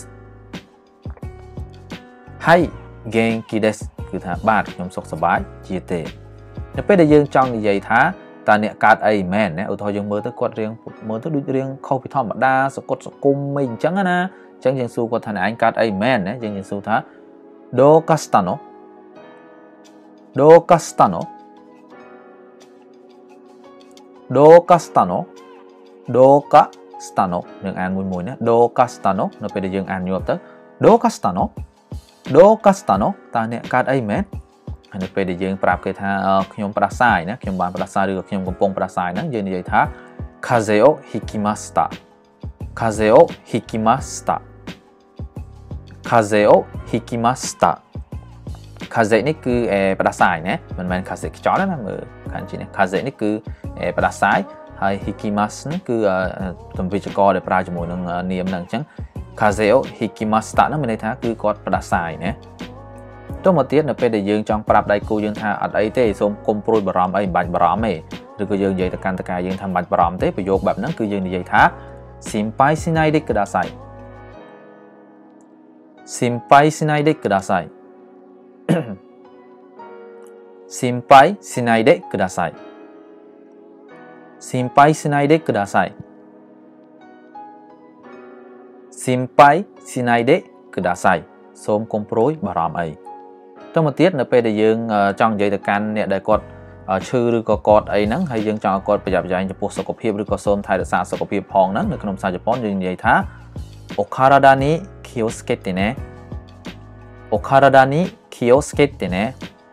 はい元気ですគឺថាបាទខ្ញុំសុខសប្បាយជាទេនៅពេលដែលយើងចង់និយាយថា ta nè cát ấy mền nè thôi dương mơ tới quạt đuôi riêng khâu bị thom đa sọc cột sọc cung mình chẳng na chẳng dương su quạt thằng anh cát ấy mền nè dương su thá do castano do castano do castano do castano đừng ăn mùi mùi nè do castano nó phải để dương ăn nhiều tới do castano ta nè cát ấy mềnในពេលដែលយើងប្រាប់គេថាខ្ញុំផ្ដាសាយណាខ្ញុំបានផ្ដាសាយឬក៏ខ្ញុំកំពុងផ្ដាសាយហ្នឹងយើងនិយាយថា Kaze o hikimashita Kaze o hikimashita Kaze o hikimashita Kaze នេះគឺផ្ដាសាយណាមិនមែន Kaze ខ្យល់ណាមើលខាងជិះនេះ Kaze នេះគឺផ្ដាសាយហើយ hikimas នេះគឺទំវិជ្ជាករដែលប្រើជាមួយនឹងនាមហ្នឹងអញ្ចឹង Kaze o hikimashita ហ្នឹងមានន័យថាគឺគាត់ផ្ដាសាយណាទៅមកទៀតនៅពេលដែលយើងចង់ប្រាប់ដៃគូយើងថាអត់អីទេសូមកុំព្រួយបារម្ភអីមិនបាច់បារម្ភទេឬក៏យើងនិយាយទៅកាន់តកាយើងថាមិនបាច់បារម្ភទេប្រយោគបែបហ្នឹងគឺយើងនិយាយថា Simpai shinai de kudasai Simpai shinai de kudasai Simpai shinai de kudasai Simpai shinai de kudasai Simpai shinai de kudasai សូមកុំព្រួយបារម្ភអីទៅមកទៀតនៅពេលដែលយើងចង់និយាយទៅកាន់អ្នកដែលគាត់ឈឺឬក៏គាត់អីហ្នឹងហើយយើងចង់ឲ្យគាត់ប្រយ័ត្នប្រយែងចំពោះសុខភាពឬក៏សូមថែរក្សាសុខភាពផងហ្នឹងនៅក្នុងភាសាជប៉ុនយើងនិយាយថា Okarada ni kiyosuke ne Okarada ni kiyosuke ne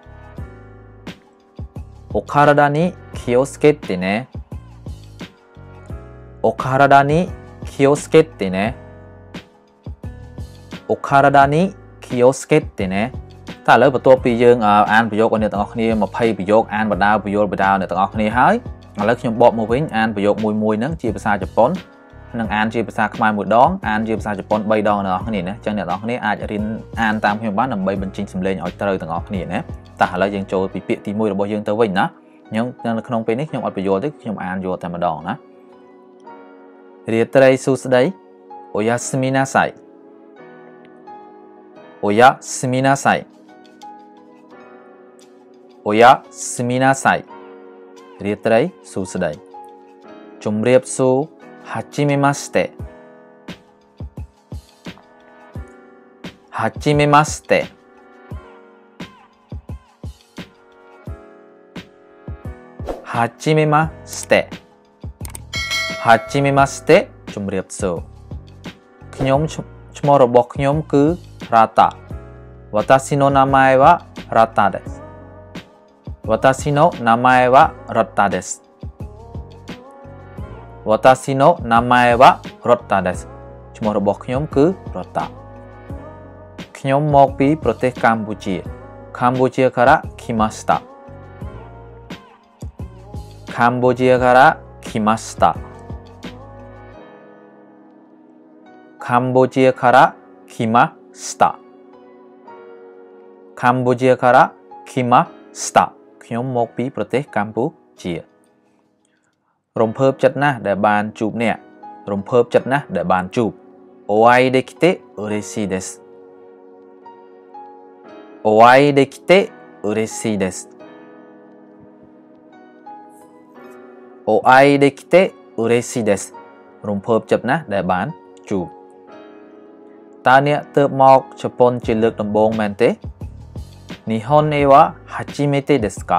Okarada ni kiyosuke ne Okarada ni kiyosuke ne Okarada ni kiyosuke neតែឥឡូវបន្ទាប់ពីយើងអានប្រយោគឲ្យអ្នកទាំងអស់គ្នា20ប្រយោគអានបដាបយលបដាអ្នកទាំងអស់គ្នាហើយឥឡូវខ្ញុំបកមកវិញអានប្រយោគមួយហ្នឹងជាភាសាជប៉ុននិងអានជាភាសាខ្មែរមួយដងអានជាភាសាជប៉ុន3ដងអ្នកទាំងអស់គ្នាណាអញ្ចឹងអ្នកទាំងអស់គ្នាអាចរៀនអានតាមខ្ញុំបានដើម្បីបញ្ចេញសំឡេងឲ្យត្រូវទាំងអស់គ្នាណាតែឥឡូវយើងចូលពីពាក្យទី1របស់យើងទៅវិញណាខ្ញុំនៅក្នុងពេលនេះខ្ញុំអត់បញ្យល់ទេខ្ញុំអានយកតែម្ដងណារាត្រីសួស្តីおやすみなさいおやすみなさいおやすみなさいរាត្រីសួស្តីជម្រាបសួរはじめましてはじめましてはじめましてはじめましてជម្រាបសួរខ្ញុំឈ្មោះរបស់ខ្ញុំគឺរ៉ាតា私の名前はラタです私の名前はロッタです私の名前はロッタですឈ្មោះរបស់ខ្ញុំគឺរ៉តាខ្ញុំមកពីប្រទេសកម្ពុជាកម្ពុជាから来ましたកម្ពុជាから来ましたកម្ពុជាから来ましたកម្ពុជាから来ましたខ្ញុំមកពីប្រទេសកម្ពុជារំភើបចិត្តណាស់ដែលបានជួបអ្នករំភើបចិត្តណាស់ដែលបានជួបお会いできて嬉しいですお会いできて嬉しいですお会いできて嬉しいですរំភើបចិត្តណាស់ដែលបានជួបតើអ្នកទើបមកជប៉ុនជាលើកដំបូងមែនទេ日本へは初めてですか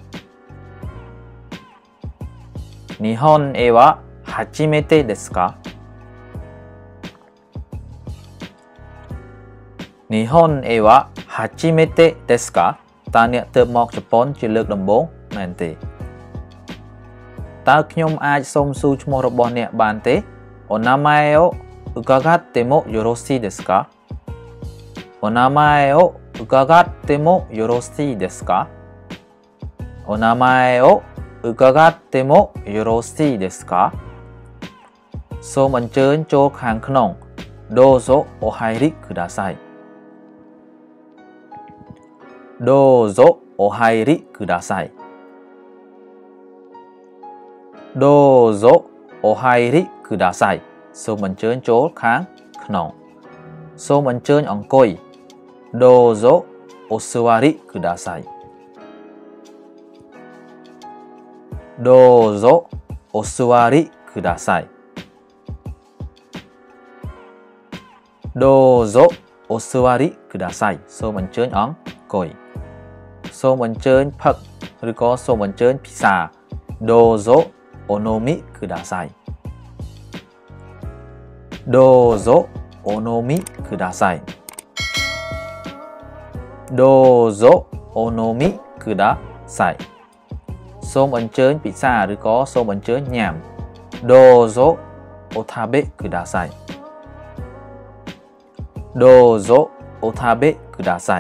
日本へは初めてですか日本へは初めてですかតើអ្នកទើបមកជប៉ុនជាលើកដំបូងមែនទេតើខ្ញុំអាចសូមសួរឈ្មោះរបស់អ្នកបានទេお名前を伺ってもよろしいですかお名前を伺ってもよろしいですかお名前を伺ってもよろしいですかសូមអញ្ជើញចូលខាងក្នុងどうぞお入りくださいどうぞお入りくださいどうぞお入りくださいសូមអញ្ជើញចូលខាងក្នុងសូមអញ្ជើញអង្គុយどうぞお座りくださいどどうぞお座りください。どうぞお座りください សូមអញ្ជើញអង្គុយ សូមអញ្ជើញផឹក ឬក៏សូមអញ្ជើញពិសា どうぞお飲みください。どうぞお飲みください。どうぞお飲みください សូមអញ្ជើញពិសា ឬក៏សូមអញ្ជើញញ៉ាំ どうぞお食べください。どうぞお食べください。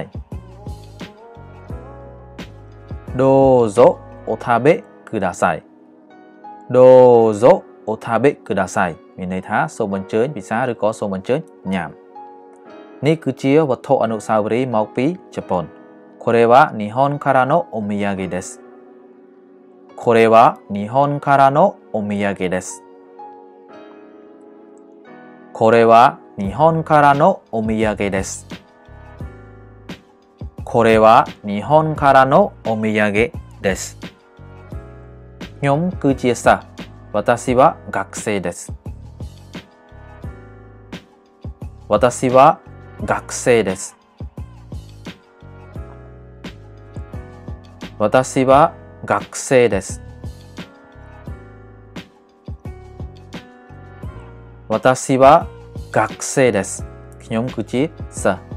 どうぞお食べください。どうぞお食べください មានន័យថាសូមអញ្ជើញពិសា ឬក៏សូមអញ្ជើញញ៉ាំ នេះគឺជាវត្ថុអនុស្សាវរីយ៍មកពីជប៉ុន これは日本からのお土産です。これは日本からのお土産です。これは日本からのお土産です。これは日本からのお土産です。ខ្ញុំគឺជាសិស្ស 私は学生です。私は学生です。私は学生です。私は学生です ខ្ញុំគឺជាសិស្ស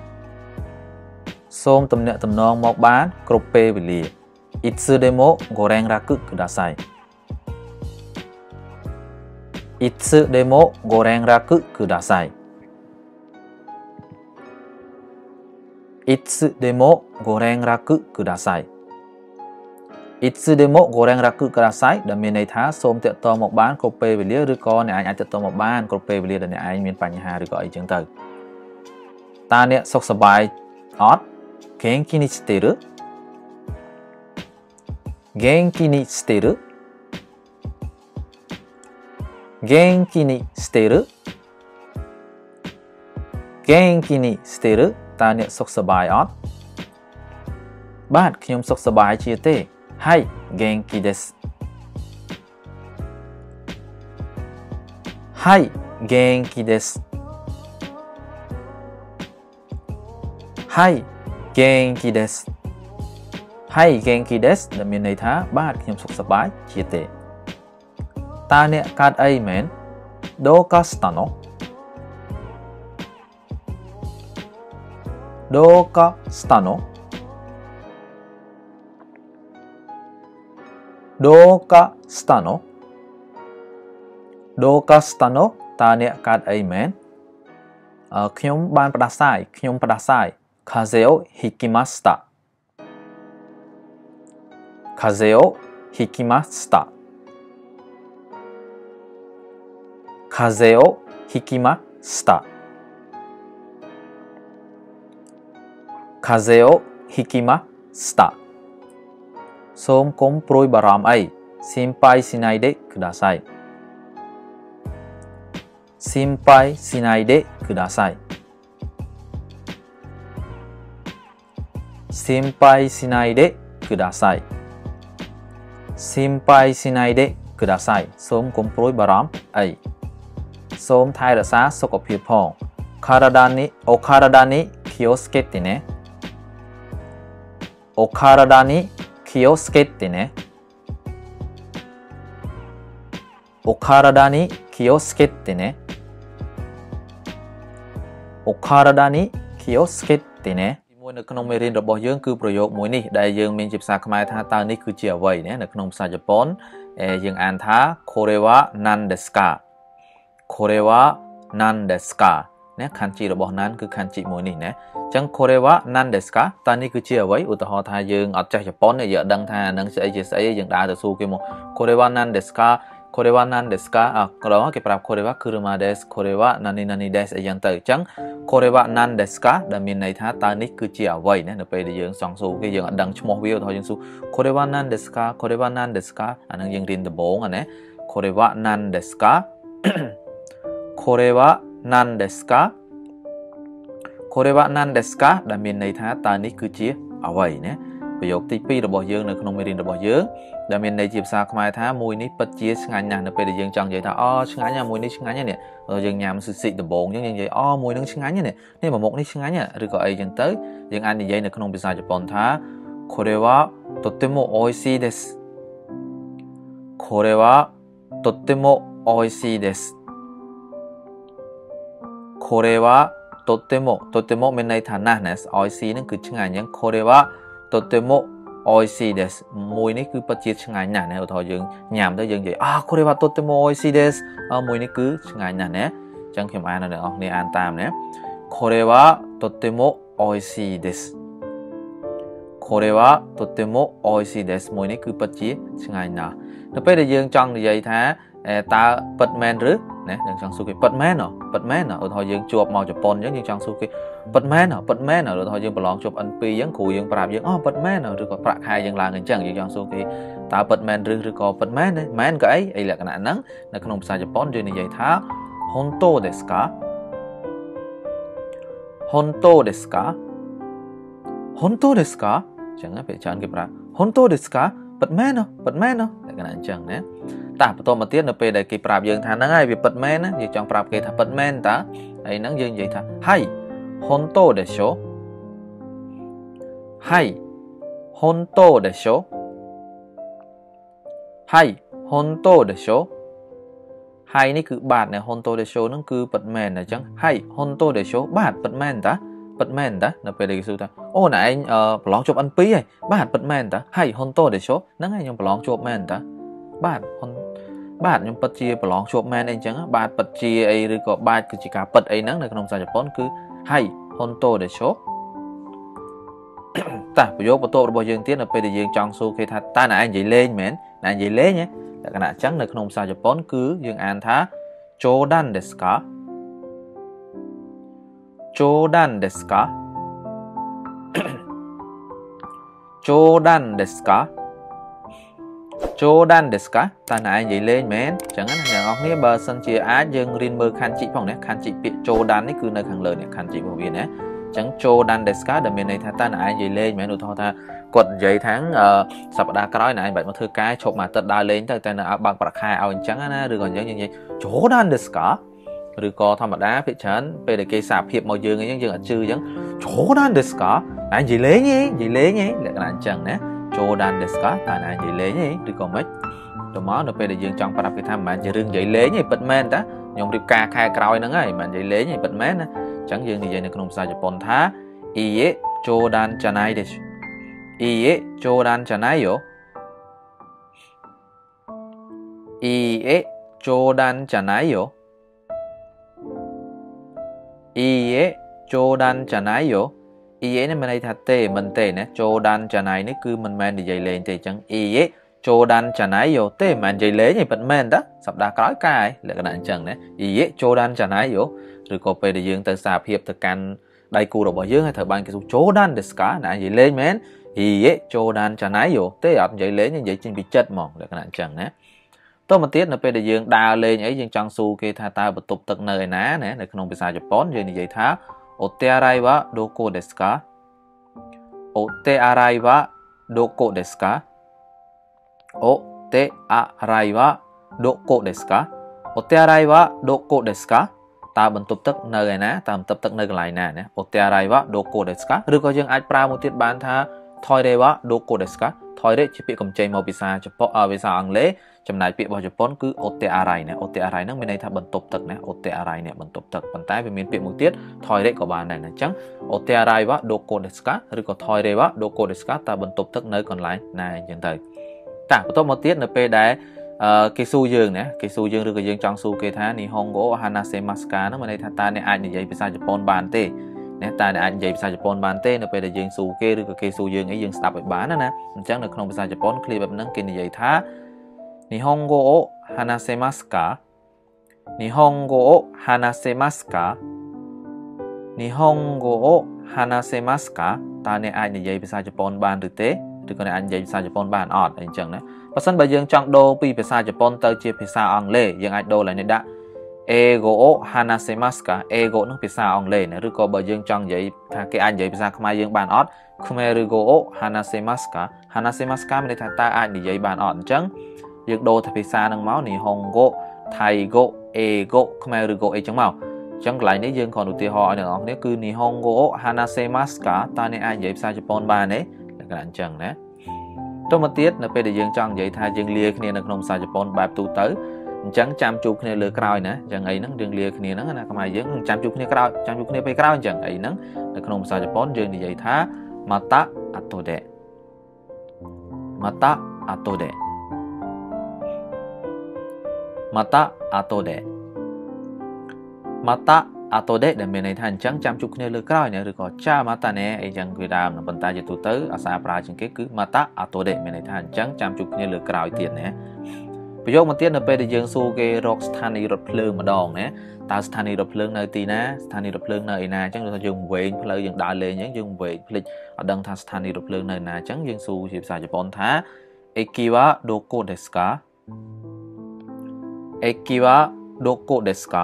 សូមទំនាក់ទំនងមកបានគ្រប់ពេលវេលា いつでもご連絡ください。いつでもご連絡ください。いつでもご連絡ください。いつでもご連絡ください ដែលមានន័យថាសូមទាក់ទងមកបានគ្រប់ពេលវេលា ឬក៏អ្នកអាចទាក់ទងមកបានគ្រប់ពេលវេលាដែលអ្នកឯងមានបញ្ហាឬក៏អីចឹងទៅ តើអ្នកសុខសប្បាយអត់ 元気にしてる 元気にしてる 元気にしてる 元気にしてる តើអ្នកសុខសប្បាយអត់ បាទខ្ញុំសុខសប្បាយជាទេ はい、元気です。はい、元気です。はい、元気です。はい、元気です ដែលមានន័យថាបាទខ្ញុំសុខសប្បាយជាទេ តើអ្នកកើតអីមែន どうかしたの どうかしたの どうかしたの どうかしたの តើអ្នកកើតអីមែន ខ្ញុំបានផ្ដាសាយ ខ្ញុំផ្ដាសាយ 風邪をひきました。風邪をひきました。風邪をひきました。風邪をひきました。សូមកុំព្រួយបារម្ភអី 心配しないでください。心配しないでください。心配しないでください。心配しないでください សូមកុំព្រួយបារម្ភអី សូមថែរក្សាសុខភាពផង お体に気をつけてね。お体に気をつけてね。お体に気をつけてね。お体に気をつけてね មួយនៅក្នុងមេរៀនរបស់យើងគឺប្រយោគមួយនេះដែលយើងមានជាភាសាខ្មែរថាតើនេះគឺជាអ្វីណានៅក្នុងភាសាជប៉ុនយើងអានថា これは何ですか これは何ですか ណាខណ្ឌជីរបស់ណានគឺខណ្ឌជីមួយនេះណាអញ្ចឹង これは何ですか តើនេះគឺជាអ្វីឧទាហរណ៍ថាយើងអត់ចេះជប៉ុនយើងអត់ដឹងថានឹងស្អីជាស្អីយើងដើរទៅសួរគេមក これは何ですか これは何ですか ក្រោយគេប្រាប់ これは車です これは何々ですអីយ៉ាងទៅអញ្ចឹង これは何ですか ដែលមានន័យថាតើនេះគឺជាអ្វីណានៅពេលដែលយើងសង្សួរគេយើងអត់ដឹងឈ្មោះវាឧទាហរណ៍យើងសួរ これは何ですか これは何ですか អានឹងយើងរៀនដំបូងណា これは何ですか これは何ですか これは何ですか ដែលមានន័យថាតើនេះគឺជាអ្វីណាប្រយោគទី2របស់យើងនៅក្នុងមេរៀនរបស់យើងដែលមានន័យជាភាសាខ្មែរថាមួយនេះពិតជាឆ្ងាញ់ណាស់នៅពេលដែលយើងចង់និយាយថាអូឆ្ងាញ់ណាស់មួយនេះឆ្ងាញ់ណាស់នេះយើងញ៉ាំស៊ឺស៊ីដំបងអញ្ចឹងយើងនិយាយអូមួយនឹងឆ្ងាញ់ណាស់នេះមួយមុខនេះឆ្ងាញ់ឬក៏អីអញ្ចឹងទៅយើងអាចនិយាយនៅក្នុងភាសាជប៉ុនថាこれはとても美味しいですこれはとても美味しいですこれはとてもមានន័យថាណាស់ណាអយស៊ីហ្នឹងគឺឆ្ងាញ់អញ្ចឹងこれはとても美味しいですមួយនេះគឺពិតជាឆ្ងាញ់ណាស់ណាឧទាហរណ៍យើងញ៉ាំទៅយើងនិយាយこれはとても美味しいですមួយនេះគឺឆ្ងាញ់ណាស់ណាអញ្ចឹងខ្ញុំអានដល់អ្នកនរគ្នាអានតាមណាこれはとても美味しいですこれはとても美味しいですមួយនេះគឺពិតជាឆ្ងាញ់ណាស់នៅពេលដែលយើងចង់និយាយថាតើពិតមែនឬណាយើងចង់សួរគេពិតមែនឧទាហរណ៍យើងជាប់មកជប៉ុនអញ្ចឹងយើងចង់សួរគេពិតមែនឧទាហរណ៍យើងប្រឡងជាប់ N2 អញ្ចឹងគ្រូយើងប្រាប់យើងពិតមែនឬក៏ប្រាក់ខែយើងឡើងអញ្ចឹងយើងចង់សួរគេតើពិតមែនឬក៏ពិតមែនមែនក៏អីលក្ខណៈហ្នឹងនៅក្នុងភាសាជប៉ុនយើងនិយាយថា本当ですか本当ですか本当ですかអញ្ចឹងពេលច្រើនគេប្រាប់本当ですかពិតមែនលក្ខណៈអញ្ចឹងណាតើបន្តមកទៀតនៅពេលដែលគេប្រាប់យើងថាហ្នឹងហើយវាពិតមែនណាយើងចង់ប្រាប់គេថាពិតមែនតើហើយហ្នឹងយើងនិយាយថាはい本当でしょはい本当でしょはい本当でしょហើយនេះគឺបាទណា本当でしょហ្នឹងគឺពិតមែនអញ្ចឹងはい本当でしょបាទពិតមែនតើនៅពេលដែលគេសួរថាអូណែឯងប្រឡងជាប់ N2 ហើយបាទពិតមែនតើហើយ本当でしょហ្នឹងហើយខ្ញុំប្រឡងជាប់មែនតើបាទខ្ញុំពិតជាប្រឡងជាប់មែនអីអញ្ចឹងបាទពិតជាអីឬក៏បាទគឺជាការពិតអីហ្នឹងនៅក្នុងភាសាជប៉ុនគឺはい本当でしょតើប្រយោគបន្ទាប់របស់យើងទៀតនៅពេលដែលយើងចង់សួរគេថាតើណែឯងនិយាយលេងមែនណែនិយាយលេងលក្ខណៈអញ្ចឹងនៅក្នុងភាសាជប៉ុនគឺយើងអានថា冗談ですか冗談ですか冗談ですか冗談ですかតើណែឯងនិយាយលេងមែនអញ្ចឹងណាអ្នកនរគ្នាបើសិនជាអាចយើងរៀនមើលខណ្ឌជីផងណាខណ្ឌជីពាក្យចូដាននេះគឺនៅខាងលើនេះខណ្ឌជីរបស់វាណាអញ្ចឹងចូដានですかដែលមានន័យថាតើណែឯងនិយាយលេងមែនឧទាហរណ៍ថាគាត់និយាយថាសប្តាហ៍ក្រោយណែឯងបាច់មកធ្វើការឈប់មួយអាទិត្យដើរលេងទៅតែនៅបើកប្រាក់ខែឲ្យអញ្ចឹងណាឬក៏អញ្ចឹងយើងនិយាយចូដានですかឬក៏ធម្មតាភាគច្រើនពេលដែលគេសារភាពមកយើងអញ្ចឹងយើងអត់ជឿអញ្ចឹង冗談ですかឯងនិយាយលេងលក្ខណៈអញ្ចឹងណា冗談ですかតើឯងនិយាយលេងឬក៏មិនទៅមកនៅពេលដែលយើងចង់ប្រាប់គេថាមិនមែនជារឿងនិយាយលេងទេពិតមែនតាខ្ញុំរៀបការខែក្រោយហ្នឹងហើយមិនមែននិយាយលេងទេពិតមែនណាអញ្ចឹងយើងនិយាយនៅក្នុងភាសាជប៉ុនថាいいえ冗談じゃないですいいえ冗談じゃないよいいえ冗談じゃないよいいえ冗談じゃないよអ៊ីនេះមានន័យថាទេមិនទេណាចូលដានចាណៃនេះគឺមិនមែននិយាយលេងទេអញ្ចឹងអ៊ីចូលដានចាណៃយោទេមិនមែននិយាយលេងទេពិតមែនតាសប្តាហ៍ក្រោយកាយលក្ខណៈអញ្ចឹងណាអ៊ីចូលដានចាណៃយោឬក៏ពេលដែលយើងទៅសារភាពទៅកាន់ដៃគូរបស់យើងហើយត្រូវបានគេសួរចូលដានですかណានិយាយលេងមែនអ៊ីចូលដានចាណៃយោទេអត់និយាយលេងនិយាយចេញពីចិត្តហ្មងលក្ខណៈអញ្ចឹងណាតមកទៀតនៅពេលដែលយើងដើរលេងអីយើងចង់សួរគេថាតើបន្ទប់ទឹកនៅឯណាណានៅក្នុងភាសាជប៉ុនយើងនិយាយថាお手洗いはどこですかお手洗いはどこですかお手洗いはどこですかお手洗いはどこですかតើបន្ទប់ទឹកនៅឯណាតើបន្ទប់ទឹកនៅកន្លែងណាណាお手洗いはどこですかឬក៏យើងអាចប្រើមួយទៀតបានថាトイレはどこですかトイレជាពាក្យកម្ចីមកភាសាជប៉ុនភាសាអង់គ្លេសចំណែកពាក្យរបស់ជប៉ុនគឺអូតេអារ៉ៃណាអូតេអារ៉ៃហ្នឹងមានន័យថាបន្ទប់ទឹកណាអូតេអារ៉ៃនេះបន្ទប់ទឹកប៉ុន្តែវាមានពាក្យមួយទៀតថយរេក៏បានដែរអញ្ចឹងអូតេអារ៉ៃវ៉ាដូកូដេស្កាឬក៏ថយរេវ៉ាដូកូដេស្កាតើបន្ទប់ទឹកនៅកន្លែងណាអញ្ចឹងទៅតើបន្ទាប់មកទៀតនៅពេលដែលគេសួរយើងណាគេសួរយើងឬក៏យើងចង់សួរគេថានីហុងហ្គោហាណាសេម៉ាស្កាហ្នឹងមានន័យថាតើអ្នកអាចនិយាយភាសាជប៉ុនបានទេណាតើអ្នកអាចនិយាយភាសាជប៉ុនបានទេនៅពេលដែលយើងសួរគេឬក៏គេសួរយើងអីយើងស្ដាប់ឲ្យបានណាអញ្ចឹងនៅក្នុងភាសាជប៉ុនឃ្លាបែបហ្នឹងគេនិយាយថា日本語を話せますか日本語を話せますか日本語を話せますかតើអ្នកអាចនិយាយភាសាជប៉ុនបានឬទេឬក៏អ្នកអាចនិយាយភាសាជប៉ុនបានអត់អីចឹងណាបើសិនបើយើងចង់ដូរពីភាសាជប៉ុនទៅជាភាសាអង់គ្លេសយើងអាចដូរឡើងនេះដាក់ ego hanasemasu ka ego នឹងភាសាអង់គ្លេសណាឬក៏បើយើងចង់និយាយថាគេអាចនិយាយភាសាខ្មែរយើងបានអត់ Khmerugo hanasemasu ka hanasemasu ka មានន័យថាតើអាចនិយាយបានអត់អញ្ចឹងយើងដូរទៅភាសាហ្នឹងមក Nihongo Thaigo Ego Khmerugo អីចឹងមកអញ្ចឹងកន្លែងនេះយើងគ្រាន់ឧទាហរណ៍ឲ្យអ្នកនរគ្នាគឺ Nihongo hanasemasu ka តើអ្នកអាចនិយាយភាសាជប៉ុនបានទេលក្ខណៈអញ្ចឹងណាទៅមកទៀតនៅពេលដែលយើងចង់និយាយថាយើងលាគ្នានៅក្នុងភាសាជប៉ុនបែបទូទៅអញ្ចឹងចាំជួបគ្នាលើក្រោយណាអញ្ចឹងអីហ្នឹងយើងលាគ្នាហ្នឹងណាខ្មែរយើងចាំជួបគ្នាក្រោយចាំជួបគ្នាពេលក្រោយអញ្ចឹងអីហ្នឹងនៅក្នុងភាសាជប៉ុនយើងនិយាយថា mata atode mata atode mata atode mata atode ដែលមានន័យថាអញ្ចឹងចាំជួបគ្នាលើក្រោយណាឬក៏ចា mata ne អីចឹងគឺដើមប៉ុន្តែជាទូទៅអាសាប្រើជាងគេគឺ mata atode មានន័យថាអញ្ចឹងចាំជួបគ្នាលើក្រោយទៀតណាប្រយោគមកទៀតនៅពេលដែលយើងសួរគេរកស្ថានីយ៍រថភ្លើងម្ដងណាតើស្ថានីយ៍រថភ្លើងនៅទីណាស្ថានីយ៍រថភ្លើងនៅឯណាអញ្ចឹងយើងវែងផ្លូវយើងដើរលេងអញ្ចឹងយើងវែងភ្លេចអត់ដឹងថាស្ថានីយ៍រថភ្លើងនៅណាអញ្ចឹងយើងសួរជាភាសាជប៉ុនថា Eki wa doko desu ka Eki wa doko desu ka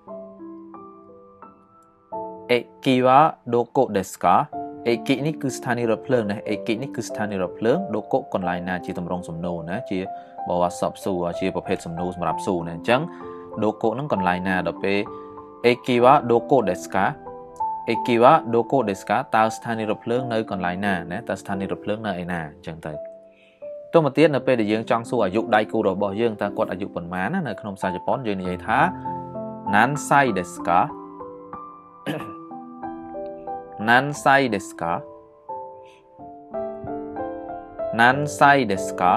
Eki wa doko desu ka Eki នេះគឺស្ថានីយ៍រថភ្លើងណា Eki នេះគឺស្ថានីយ៍រថភ្លើង doko កន្លែងណាជាទម្រង់សំណួរណាជាបើថាសពសួរជាប្រភេទសំណួរសម្រាប់សួរណាអញ្ចឹង doko ហ្នឹងកន្លែងណាដល់ពេល Eki wa doko desu ka Eki wa doko desu ka តើស្ថានីយ៍រថភ្លើងនៅកន្លែងណាណាតើស្ថានីយ៍រថភ្លើងនៅឯណាអញ្ចឹងទៅទៅមកទៀតនៅពេលដែលយើងចង់សួរអាយុដៃគូរបស់យើងតើគាត់អាយុប៉ុន្មានណានៅក្នុងភាសាជប៉ុនយើងនិយាយថា Nansai desu ka Nansai desu ka Nansai desu ka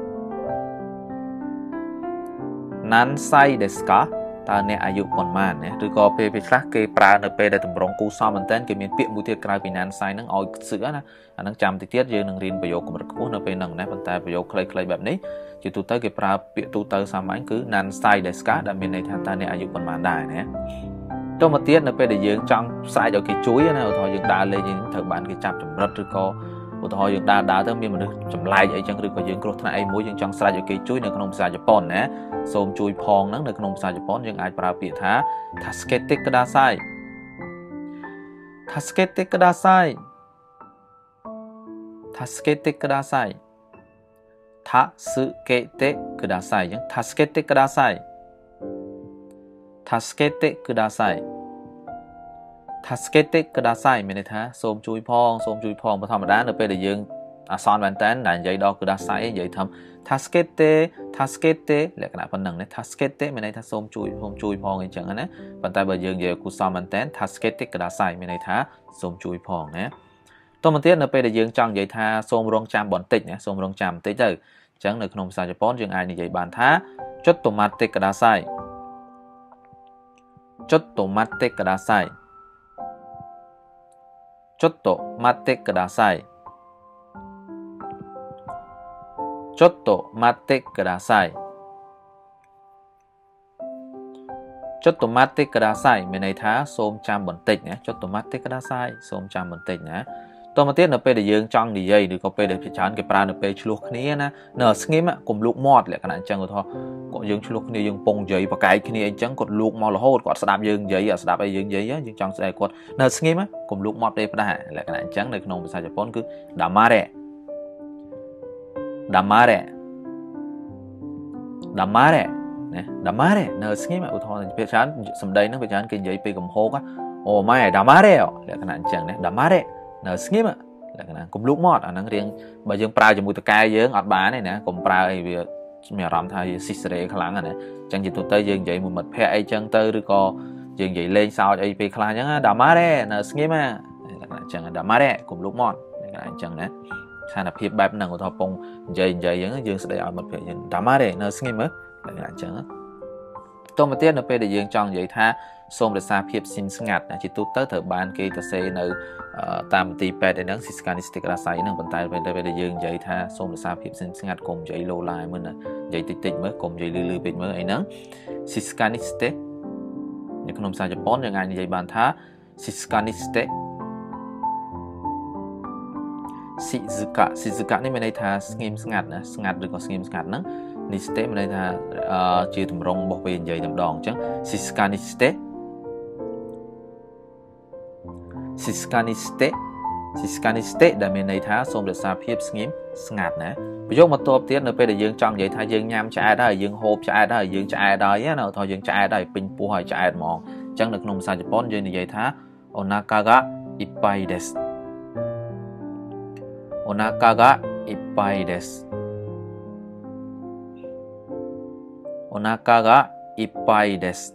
Nansai desu ka តើអ្នកអាយុប៉ុន្មានណាឬក៏ពេលខ្លះគេប្រើនៅពេលដែលតម្រង់គូសមមែនតើគេមានពាក្យមួយទៀតក្រៅពី Nansai ហ្នឹងឲ្យសឹកណាអាហ្នឹងចាំតិចទៀតយើងនឹងរៀនប្រយោគកម្រិតខ្ពស់នៅពេលហ្នឹងណាប៉ុន្តែប្រយោគខ្លីៗបែបនេះជាទូទៅគេប្រើពាក្យទូទៅសាមញ្ញគឺ Nansai desu ka ដែលមានន័យថាតើអ្នកអាយុប៉ុន្មានដែរណាទៅមកទៀតនៅពេលដែលយើងចង់ស្រែកឲ្យគេជួយណាឧទាហរណ៍យើងដើរលេងយើងត្រូវបានគេចាប់ចម្រិតឬក៏ឧទាហរណ៍យើងដើរទៅមានមនុស្សចម្លែកអីចឹងឬក៏យើងគ្រោះថ្នាក់អីមួយយើងចង់ស្រែកឲ្យគេជួយនៅក្នុងភាសាជប៉ុនណាសូមជួយផងហ្នឹងនៅក្នុងភាសាជប៉ុនយើងអាចប្រើពាក្យថា Tasukete kudasai Tasukete kudasai Tasukete kudasai Tasukete kudasai អញ្ចឹង Tasukete kudasai Tasukete kudasai Tasukete kudasai មានន័យថាសូមជួយផងសូមជួយផងបើធម្មតានៅពេលដែលយើងអាសន្នមែនតើនិយាយដល់ kudasai និយាយថា Tasukete Tasukete លក្ខណៈប៉ុណ្ណឹងណា Tasukete មានន័យថាសូមជួយផងអីចឹងណាប៉ុន្តែបើយើងនិយាយគូសមមែនតើ Tasukete kudasai មានន័យថាសូមជួយផងណាតមកទៀតនៅពេលដែលយើងចង់និយាយថាសូមរងចាំបន្តិចណាសូមរងចាំបន្តិចទៅអញ្ចឹងនៅក្នុងភាសាជប៉ុនយើងអាចនិយាយបានថា Chotto matte kudasai Chotto matte kudasai Chotto matte kudasai Chotto matte kudasai Chotto matte kudasai មានន័យថាសូមចាំបន្តិចណា Chotto matte kudasai សូមចាំបន្តិចណាតមកទៀតនៅពេលដែលយើងចង់និយាយឬក៏ពេលដែលជាច្រើនគេប្រើនៅពេលឆ្លោះគ្នាណានៅស្ងៀមកុំលូកមាត់លក្ខណៈអញ្ចឹងឧទាហរណ៍គាត់យើងឆ្លោះគ្នាយើងពងនិយាយបកែកគ្នាអញ្ចឹងគាត់លូកមករហូតគាត់ស្ដាប់យើងនិយាយស្ដាប់អីយើងនិយាយយើងចង់ស្ដីគាត់នៅស្ងៀមកុំលូកមាត់ទេផ្ដាស់លក្ខណៈអញ្ចឹងនៅក្នុងភាសាជប៉ុនគឺ damare damare damare ណា damare នៅស្ងៀមឧទាហរណ៍ពេលច្រើនសម្ដីហ្នឹងពេលច្រើនគេនិយាយពេលកំហុកអូម៉ែ damare លក្ខណៈអញ្ចឹងណា damare នៅស្ងៀមលក្ខណៈកុំលូកមាត់អាហ្នឹងរៀងបើយើងប្រើជាមួយតកែយើងអត់បានទេណាកុំប្រើអីវាមានអារម្មណ៍ថាវាស៊ីសេរីខ្លាំងណាអញ្ចឹងជាទូទៅយើងនិយាយមួយមិត្តភ័ក្តិអីចឹងទៅឬក៏យើងនិយាយលេងសើចអីពេលខ្លះអញ្ចឹង damare នៅស្ងៀមលក្ខណៈអញ្ចឹង damare កុំលូកមាត់លក្ខណៈអញ្ចឹងណាស្ថានភាពបែបហ្នឹងឧទាហរណ៍ពងនិយាយយើងស្ដីឲ្យមិត្តភ័ក្តិយើង damare នៅស្ងៀមលក្ខណៈអញ្ចឹងតមកទៀតនៅពេលដែលយើងចង់និយាយថាសូមរក្សាភាពស្ងៀមស្ងាត់ជាទូទៅត្រូវបានគេទៅសេនៅតាមមន្ទីរពេទ្យហ្នឹង Shiskanistic Rasai ហ្នឹងប៉ុន្តែពេលដែលយើងនិយាយថាសូមរក្សាភាពស្ងៀមស្ងាត់កុំនិយាយលោឡាយមើលណានិយាយតិចមើលកុំនិយាយលឺពេកមើលអីហ្នឹង Shiskanistic នៅក្នុងភាសាជប៉ុនយើងអាចនិយាយបានថា Shiskanistic Shizuka នេះមានន័យថាស្ងៀមស្ងាត់ណាស្ងាត់ឬក៏ស្ងៀមស្ងាត់ហ្នឹង niste មានន័យថាជាទម្រង់របស់វានិយាយតែម្ដងអញ្ចឹង siskaniste siskaniste ដែលមានន័យថាសូមរក្សាភាពស្ងៀមស្ងាត់ណាប្រយោគបន្ទាប់ទៀតនៅពេលដែលយើងចង់និយាយថាយើងញ៉ាំឆ្អែតហើយយើងហូបឆ្អែតហើយយើងឆ្អែតហើយណាឧទាហរណ៍យើងឆ្អែតហើយពេញពោះហើយឆ្អែតហ្មងអញ្ចឹងនៅក្នុងភាសាជប៉ុនយើងនិយាយថា onaka ga ippai desu onaka ga ippai desu onaka ga ippai desu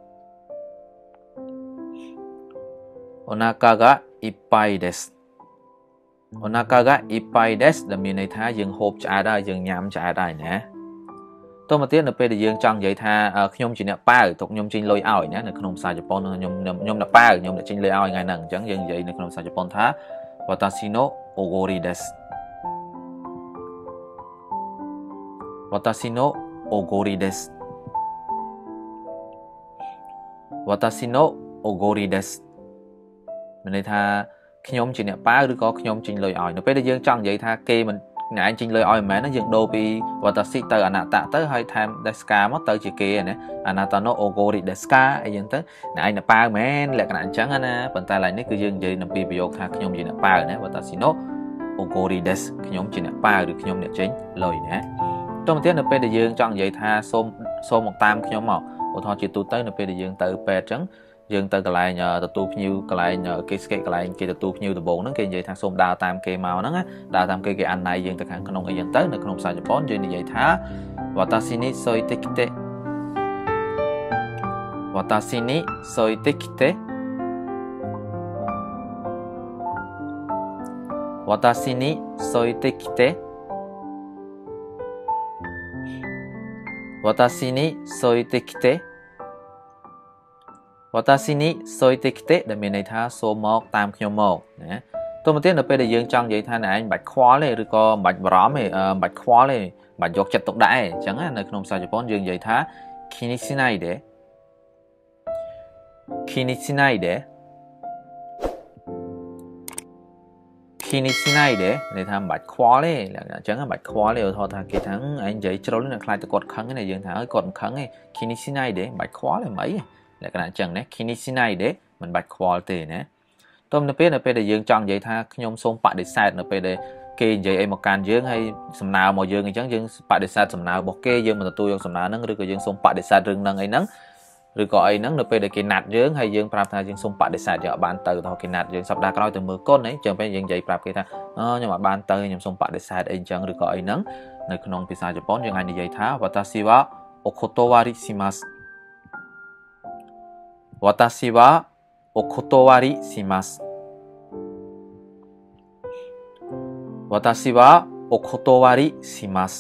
onaka ga ippai desu onaka ga ippai desu ដែលមានន័យថាយើងហូបឆ្អែតហើយយើងញ៉ាំឆ្អែតហើយណាតោះមកទៀតនៅពេលដែលយើងចង់និយាយថាខ្ញុំជាអ្នកប៉ាវទុកខ្ញុំចេញលុយឲ្យណានៅក្នុងភាសាជប៉ុនខ្ញុំអ្នកប៉ាវខ្ញុំអ្នកចេញលុយឲ្យថ្ងៃហ្នឹងអញ្ចឹងយើងនិយាយនៅក្នុងភាសាជប៉ុនថា watashi no ogori desu watashi no ogori desu watashi no ogori desu មានន័យថាខ្ញុំជាអ្នកប៉ាវឬក៏ខ្ញុំចេញលុយឲ្យនៅពេលដែលយើងចង់និយាយថាគេមិនអ្នកឯងចេញលុយឲ្យមិនមែនយើងដូរពី watashi ទៅអនតៈទៅហើយថែម deska មកទៅជាគេណាអនតៈ no ogori deska អីចឹងទៅអ្នកឯងអ្នកប៉ាវមែនលក្ខណៈអញ្ចឹងណាប៉ុន្តែឡើយនេះគឺយើងនិយាយនៅពីប្រយោគថាខ្ញុំជាអ្នកប៉ាវណា watashi no ogori desu ខ្ញុំជាអ្នកប៉ាវឬខ្ញុំអ្នកចេញលុយណាតោះមកទៀតនៅពេលដែលយើងចង់និយាយថាសូមមកតាមខ្ញុំមកឧទាហរណ៍ជាទូទៅនៅពេលដែលយើងទៅពេទ្យអញ្ចឹងយើងទៅកន្លែងទទួលភ្ញៀវកន្លែងគេស្កេកន្លែងគេទទួលភ្ញៀវដំបូងហ្នឹងគេនិយាយថាសូមដើរតាមគេមកហ្នឹងណាដើរតាមគេអានណៃយើងទៅខាងក្នុងអីចឹងទៅនៅក្នុងភាសាជប៉ុនយើងនិយាយថា watashi ni soite kite watashi ni soite kite watashi ni soite kite watashi ni soite kite watashi ni soite kite ដែលមានន័យថាសូមមកតាមខ្ញុំមកណាតោះមកទៀតនៅពេលដែលយើងចង់និយាយថាអ្នកឯងមិនបាច់ខ្វល់ទេឬក៏មិនបាច់បារម្ភទេមិនបាច់ខ្វល់ទេមិនបាច់យកចិត្តទុកដាក់ទេអញ្ចឹងនៅក្នុងភាសាជប៉ុនយើងនិយាយថា kini shinaide kini shinaide kini shinaide ន័យថាមិនបាច់ខ្វល់ទេអញ្ចឹងមិនបាច់ខ្វល់ទេឧទាហរណ៍ថាគេថាឯងនិយាយជ្រុលនឹងខ្លាចតែគាត់ខឹងទេយើងថាឲ្យគាត់មិនខឹងទេ kini shinaide មិនបាច់ខ្វល់ទេមិនអីលក្ខណៈអញ្ចឹងណា kini shinaide មិនបាច់ខ្វល់ទេណាតោះនៅពេលដែលយើងចង់និយាយថាខ្ញុំសូមបដិសេធនៅពេលដែលគេនិយាយអីមកកាន់យើងហើយសំណើមកយើងអញ្ចឹងយើងបដិសេធសំណើរបស់គេយើងមិនទទួលយកសំណើហ្នឹងឬក៏យើងសូមបដិសេធរឿងហ្នឹងអីហ្នឹងឬក៏អីហ្នឹងនៅពេលដែលគេណាត់យើងហើយយើងប្រាប់ថាយើងសូមបដិសេធយើងអត់បានទៅដល់គេណាត់យើងសប្តាហ៍ក្រោយទៅមើលកូនអីចឹងពេលយើងនិយាយប្រាប់គេថាខ្ញុំអត់បានទៅខ្ញុំសូមបដិសេធអីអញ្ចឹងឬក៏អីហ្នឹងនៅក្នុងភាសាជប៉ុនយើងអាចនិយាយថា watashi wa okotowari shimasu watashi wa okotowari shimasu watashi wa okotowari shimasu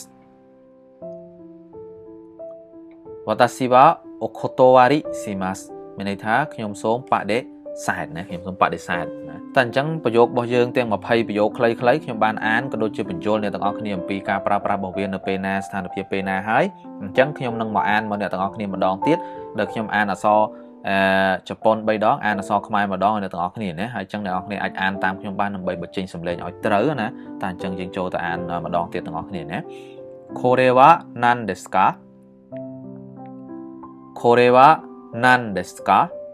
watashi wa okotowari shimasu មានន័យថាខ្ញុំសូមបដិសេធណាខ្ញុំសូមបដិសេធណាតែអញ្ចឹងប្រយោគរបស់យើងទាំង20ប្រយោគខ្លីៗខ្ញុំបានអានក៏ដូចជាបញ្យល់អ្នកទាំងអស់គ្នាអំពីការប្រើប្រាស់របស់វានៅពេលណាស្ថានភាពពេលណាហើយអញ្ចឹងខ្ញុំនឹងមកអានមកអ្នកទាំងអស់គ្នាម្ដងទៀតដែលខ្ញុំអានអក្សរជប៉ុន3ដងអានអក្សរខ្មែរម្ដងឲ្យអ្នកទាំងអស់គ្នាណាហើយអញ្ចឹងអ្នកទាំងអស់គ្នាអាចអានតាមខ្ញុំបានដើម្បីបញ្ចេញសំឡេងឲ្យត្រូវណាតែអញ្ចឹងយើងចូលទៅអានម្ដងទៀតទាំងអស់គ្នាណាこれは何ですかこれは何ですか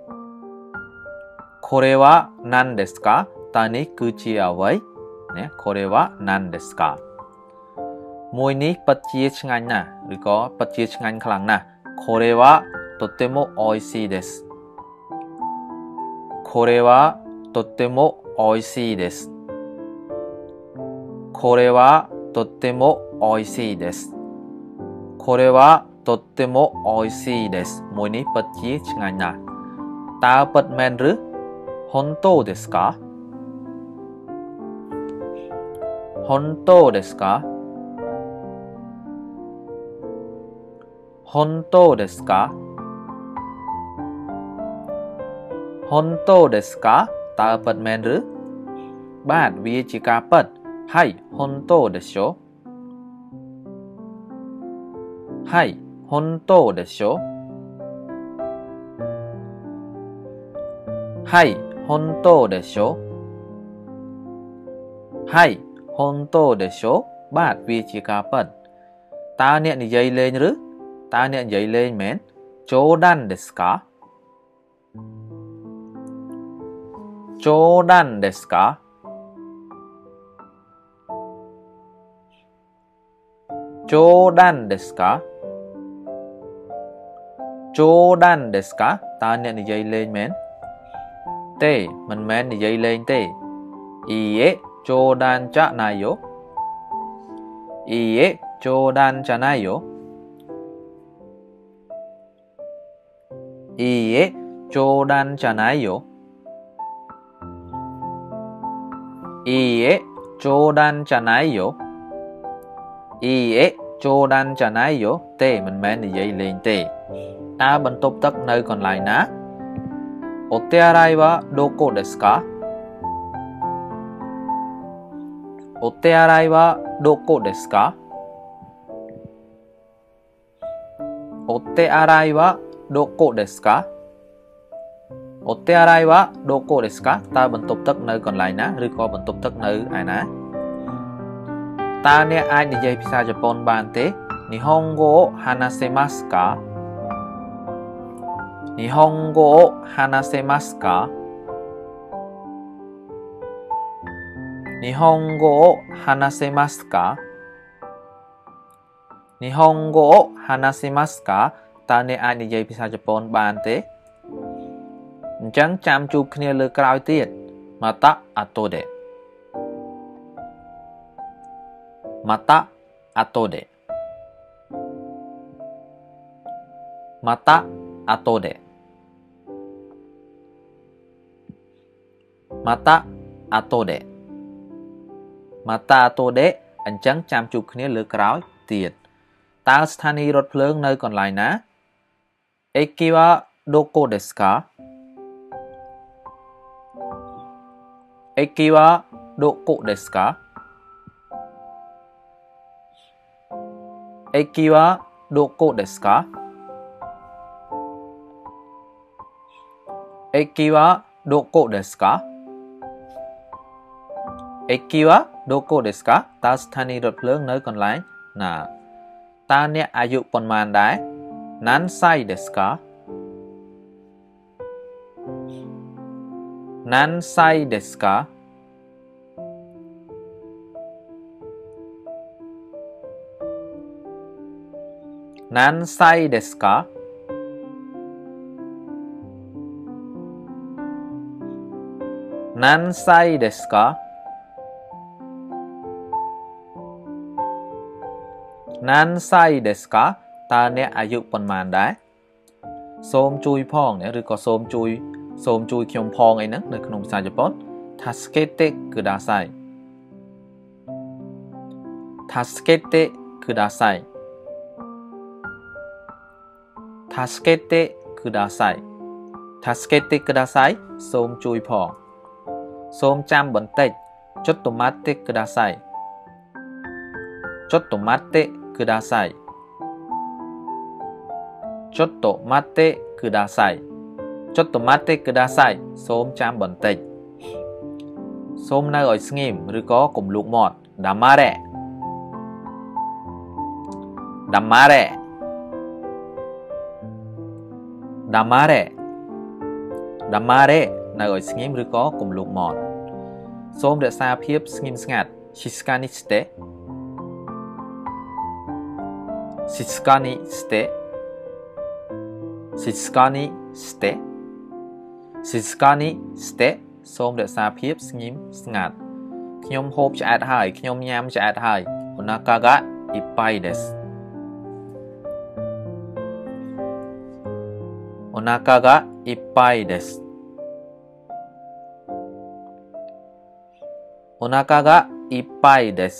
これは何ですかតើនេះគឺជាអ្វីណាこれは何ですかមួយនេះពិតជាឆ្ងាញ់ណាស់ឬក៏ពិតជាឆ្ងាញ់ខ្លាំងណាស់これはとても美味しいですこれはとても美味しいですこれはとても美味しいですこれはとっても美味しいですមួយនេះពិតជាឆ្ងាញ់ណាស់តើពិតមែនឬ本当ですか本当ですか本当ですか本当ですかតើពិតមែនឬបាទវាជាការពិតはい本当でしょはい本当でしょはい本当でしょはい本当でしょបាទវាជាការពិតตาเนี่ยนิยัยเลนหรือตาเนี่ยนิยัยเลนแมนโจดันเดสกาโจดันเดสกาโจดันเดสกาโจดันเดสกาตาเนี่ยนิยัยเลนแมนเต้มันแมนนิยัยเลนเต้อีเอโจดันจะนายโยอีเอโจดันจะนายโยอีเอโจดันจะนายโยอีเอโจดันจะนายโยอีเอโจดันจะนายโยเต้มันแมนนิยัยเลนเต้ตาบรรทบตักในก่อนไลน์นะโอเตอะไรวะโดโกเดสกาโอเตอะไรวะโดโกเดสกาโอเตอะไรวะโดโกเดสกาโอเตอะไรวะโดโกเดสกาตาบรรทบตักในก่อนไลน์นะหรือก็บรรทบตักในไอ้นะตาเนี่ยไอ้นิยัยภาษาญี่ปุ่นบานเตนิฮงโกฮานาเซมัสกา日本語を話せますか日本語を話せますか日本語を話せますかตาเนี่ยអាចនិយាយភាសាជប៉ុនបានទេអញ្ចឹងចាំជួបគ្នាលើក្រោយទៀតまた後でまた後でまた後でมาตาอาโตเดมาตาอาโตเดอันจังจำจุกนี้เหลือกร้อยเตียดตาสถานีรถเพลิงในก่อนไลน์นะเอกิวะโดโกเดสกาเอกิวะโดโกเดสกาเอกิวะโดโกเดสกาเอกิวะโดโกเดสกาเอกิวะโดโกเดสกาตาสถานีรถเพลิงในก่อนไลน์นะตาเนี่ยอายุประมาณได้นันไซเดสกานันไซเดสกานันไซเดสกานันไซเดสกานันไซเดสกาตาเนี่ยอายุประมาณได้โซมจุยพองเนี่ยหรือก็โซมจุยขยมพองไอ้นั่นในขนมภาษาญี่ปุ่นทัสเกเตะคือดาไซทัสเกเตะคือดาไซทัสเกเตะคือดาไซทัสเกเตะคือดาไซโซมจุยพองโซมจำบันเตะちょっと待ってくださいちょっと待ってくださいちょっと待ってくださいちょっと待ってくださいសូមចាំបន្តិចសូមនៅឲ្យស្ងៀមឬក៏កុំលូកមាត់ដាម៉ារ៉េដាម៉ារ៉េដាម៉ារ៉េដាម៉ារ៉េនៅឲ្យស្ងៀមឬក៏កុំលូកមាត់សូមរក្សាភាពស្ងៀមស្ងាត់シスカニステシスカニステシスカニステシスカニステសូមរក្សាភាពស្ងៀមស្ងាត់ខ្ញុំហូបឆ្អែតហើយខ្ញុំញ៉ាំឆ្អែតហើយお腹がいっぱいですお腹がいっぱいですお腹がいっぱいです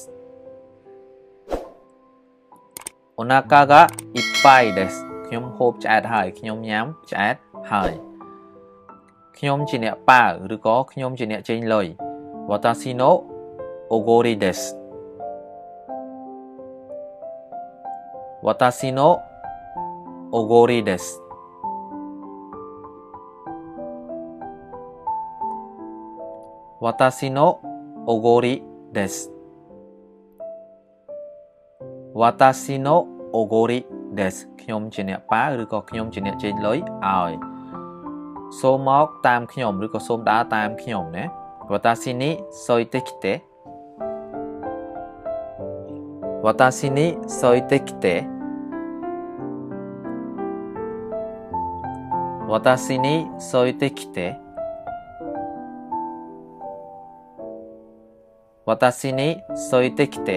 お腹がいっぱいですខ្ញុំហូបឆ្អែតហើយខ្ញុំញ៉ាំឆ្អែតហើយខ្ញុំជាអ្នកប៉ាវឬក៏ខ្ញុំជាអ្នកចេញលុយវតាស៊ីណូអូហ្គូរីដេសវតាស៊ីណូអូហ្គូរីដេសវតាស៊ីណូអូហ្គូរីដេស watashi no ogori desu ខ្ញុំជាអ្នកប៉ាឬក៏ខ្ញុំជាអ្នកចេញលុយឲ្យសូមមកតាមខ្ញុំឬក៏សូមដើរតាមខ្ញុំណា watashi ni soite kite watashi ni soite kite watashi ni soite kite watashi ni soite kite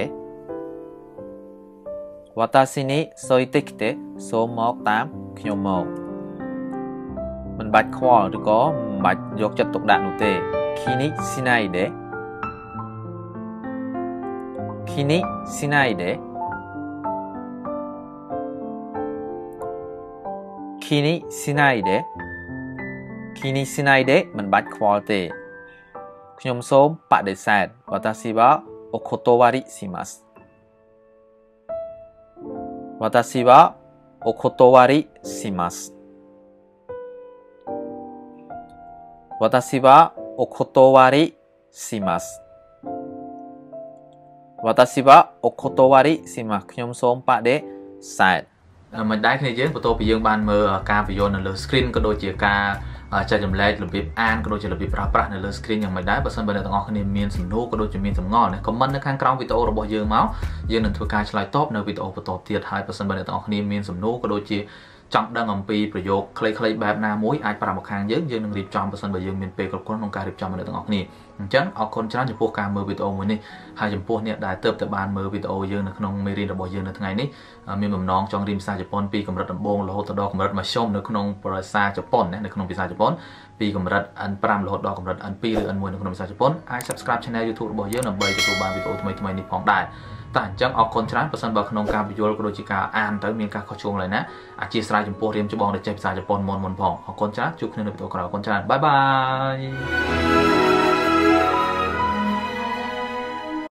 watashi ni soite kite សូមមកតាមខ្ញុំមកមិនបាច់ខ្វល់ឬក៏មិនបាច់យកចិត្តទុកដាក់នោះទេ Kini shinai de Kini shinai de Kini shinai de Kini shinai de មិនបាច់ខ្វល់ទេខ្ញុំសូមបដិសេធ Watashi wa okotowari shimasu Watashi wa okotowari shimasu Watashi wa okotowari shimasu Watashi wa okotowari shimasu ខ្ញុំសូមបដិសេធមិនដែរគ្នាយើងបន្ទាប់ពីយើងបានមើលការបញ្យល់នៅលើ screen ក៏ដូចជាការចែកចម្លែករបៀបអានក៏ដូចជារបៀបប្រើប្រាស់នៅលើ screen យ៉ាងម៉េចដែរបើសិនបើអ្នកទាំងអស់គ្នាមានសំណួរក៏ដូចជាមានចម្ងល់ណា comment នៅខាងក្រោមវីដេអូរបស់យើងមកយើងនឹងធ្វើការឆ្លើយតបនៅវីដេអូបន្តទៀតហើយបើសិនបើអ្នកទាំងអស់គ្នាមានសំណួរក៏ដូចជាចង់ដឹងអំពីប្រយោគខ្លីៗបែបណាមួយអាចប្រាប់មកខាងយើងនឹងរៀបចំបើសិនបើយើងមានពេលគ្រប់គ្រាន់ក្នុងការរៀបចំអ្នកទាំងអស់គ្នាអញ្ចឹងអរគុណច្រើនចំពោះការមើលវីដេអូមួយនេះហើយចំពោះអ្នកដែលទើបតែបានមើលវីដេអូយើងនៅក្នុងមេរៀនរបស់យើងនៅថ្ងៃនេះមានបំណងចង់រៀនភាសាជប៉ុនពីកម្រិតដំបូងរហូតដល់កម្រិតមធ្យមនៅក្នុងភាសាជប៉ុនណានៅក្នុងភាសាជប៉ុនពីកម្រិត N5 រហូតដល់កម្រិត N2 ឬ N1 នៅក្នុងភាសាជប៉ុនអាច Subscribe Channel YouTube របស់យើងដើម្បីទទួលបានវីដេអូថ្មីៗនេះផងដែរតែអញ្ចឹងអរគុណច្រើនបើសិនបើក្នុងការបញ្យល់ក៏ដូចជាការអានទៅមានការខុសឆ្គងឡើយណាអធិស្ឋានចំពោះរៀមច្បងដែលចេះភាសាជប៉ុនមុនផងអរគុណច្រើនជួបគ្នានៅវីដេអូក្រោយអរគុណច្រើនបាយបាយ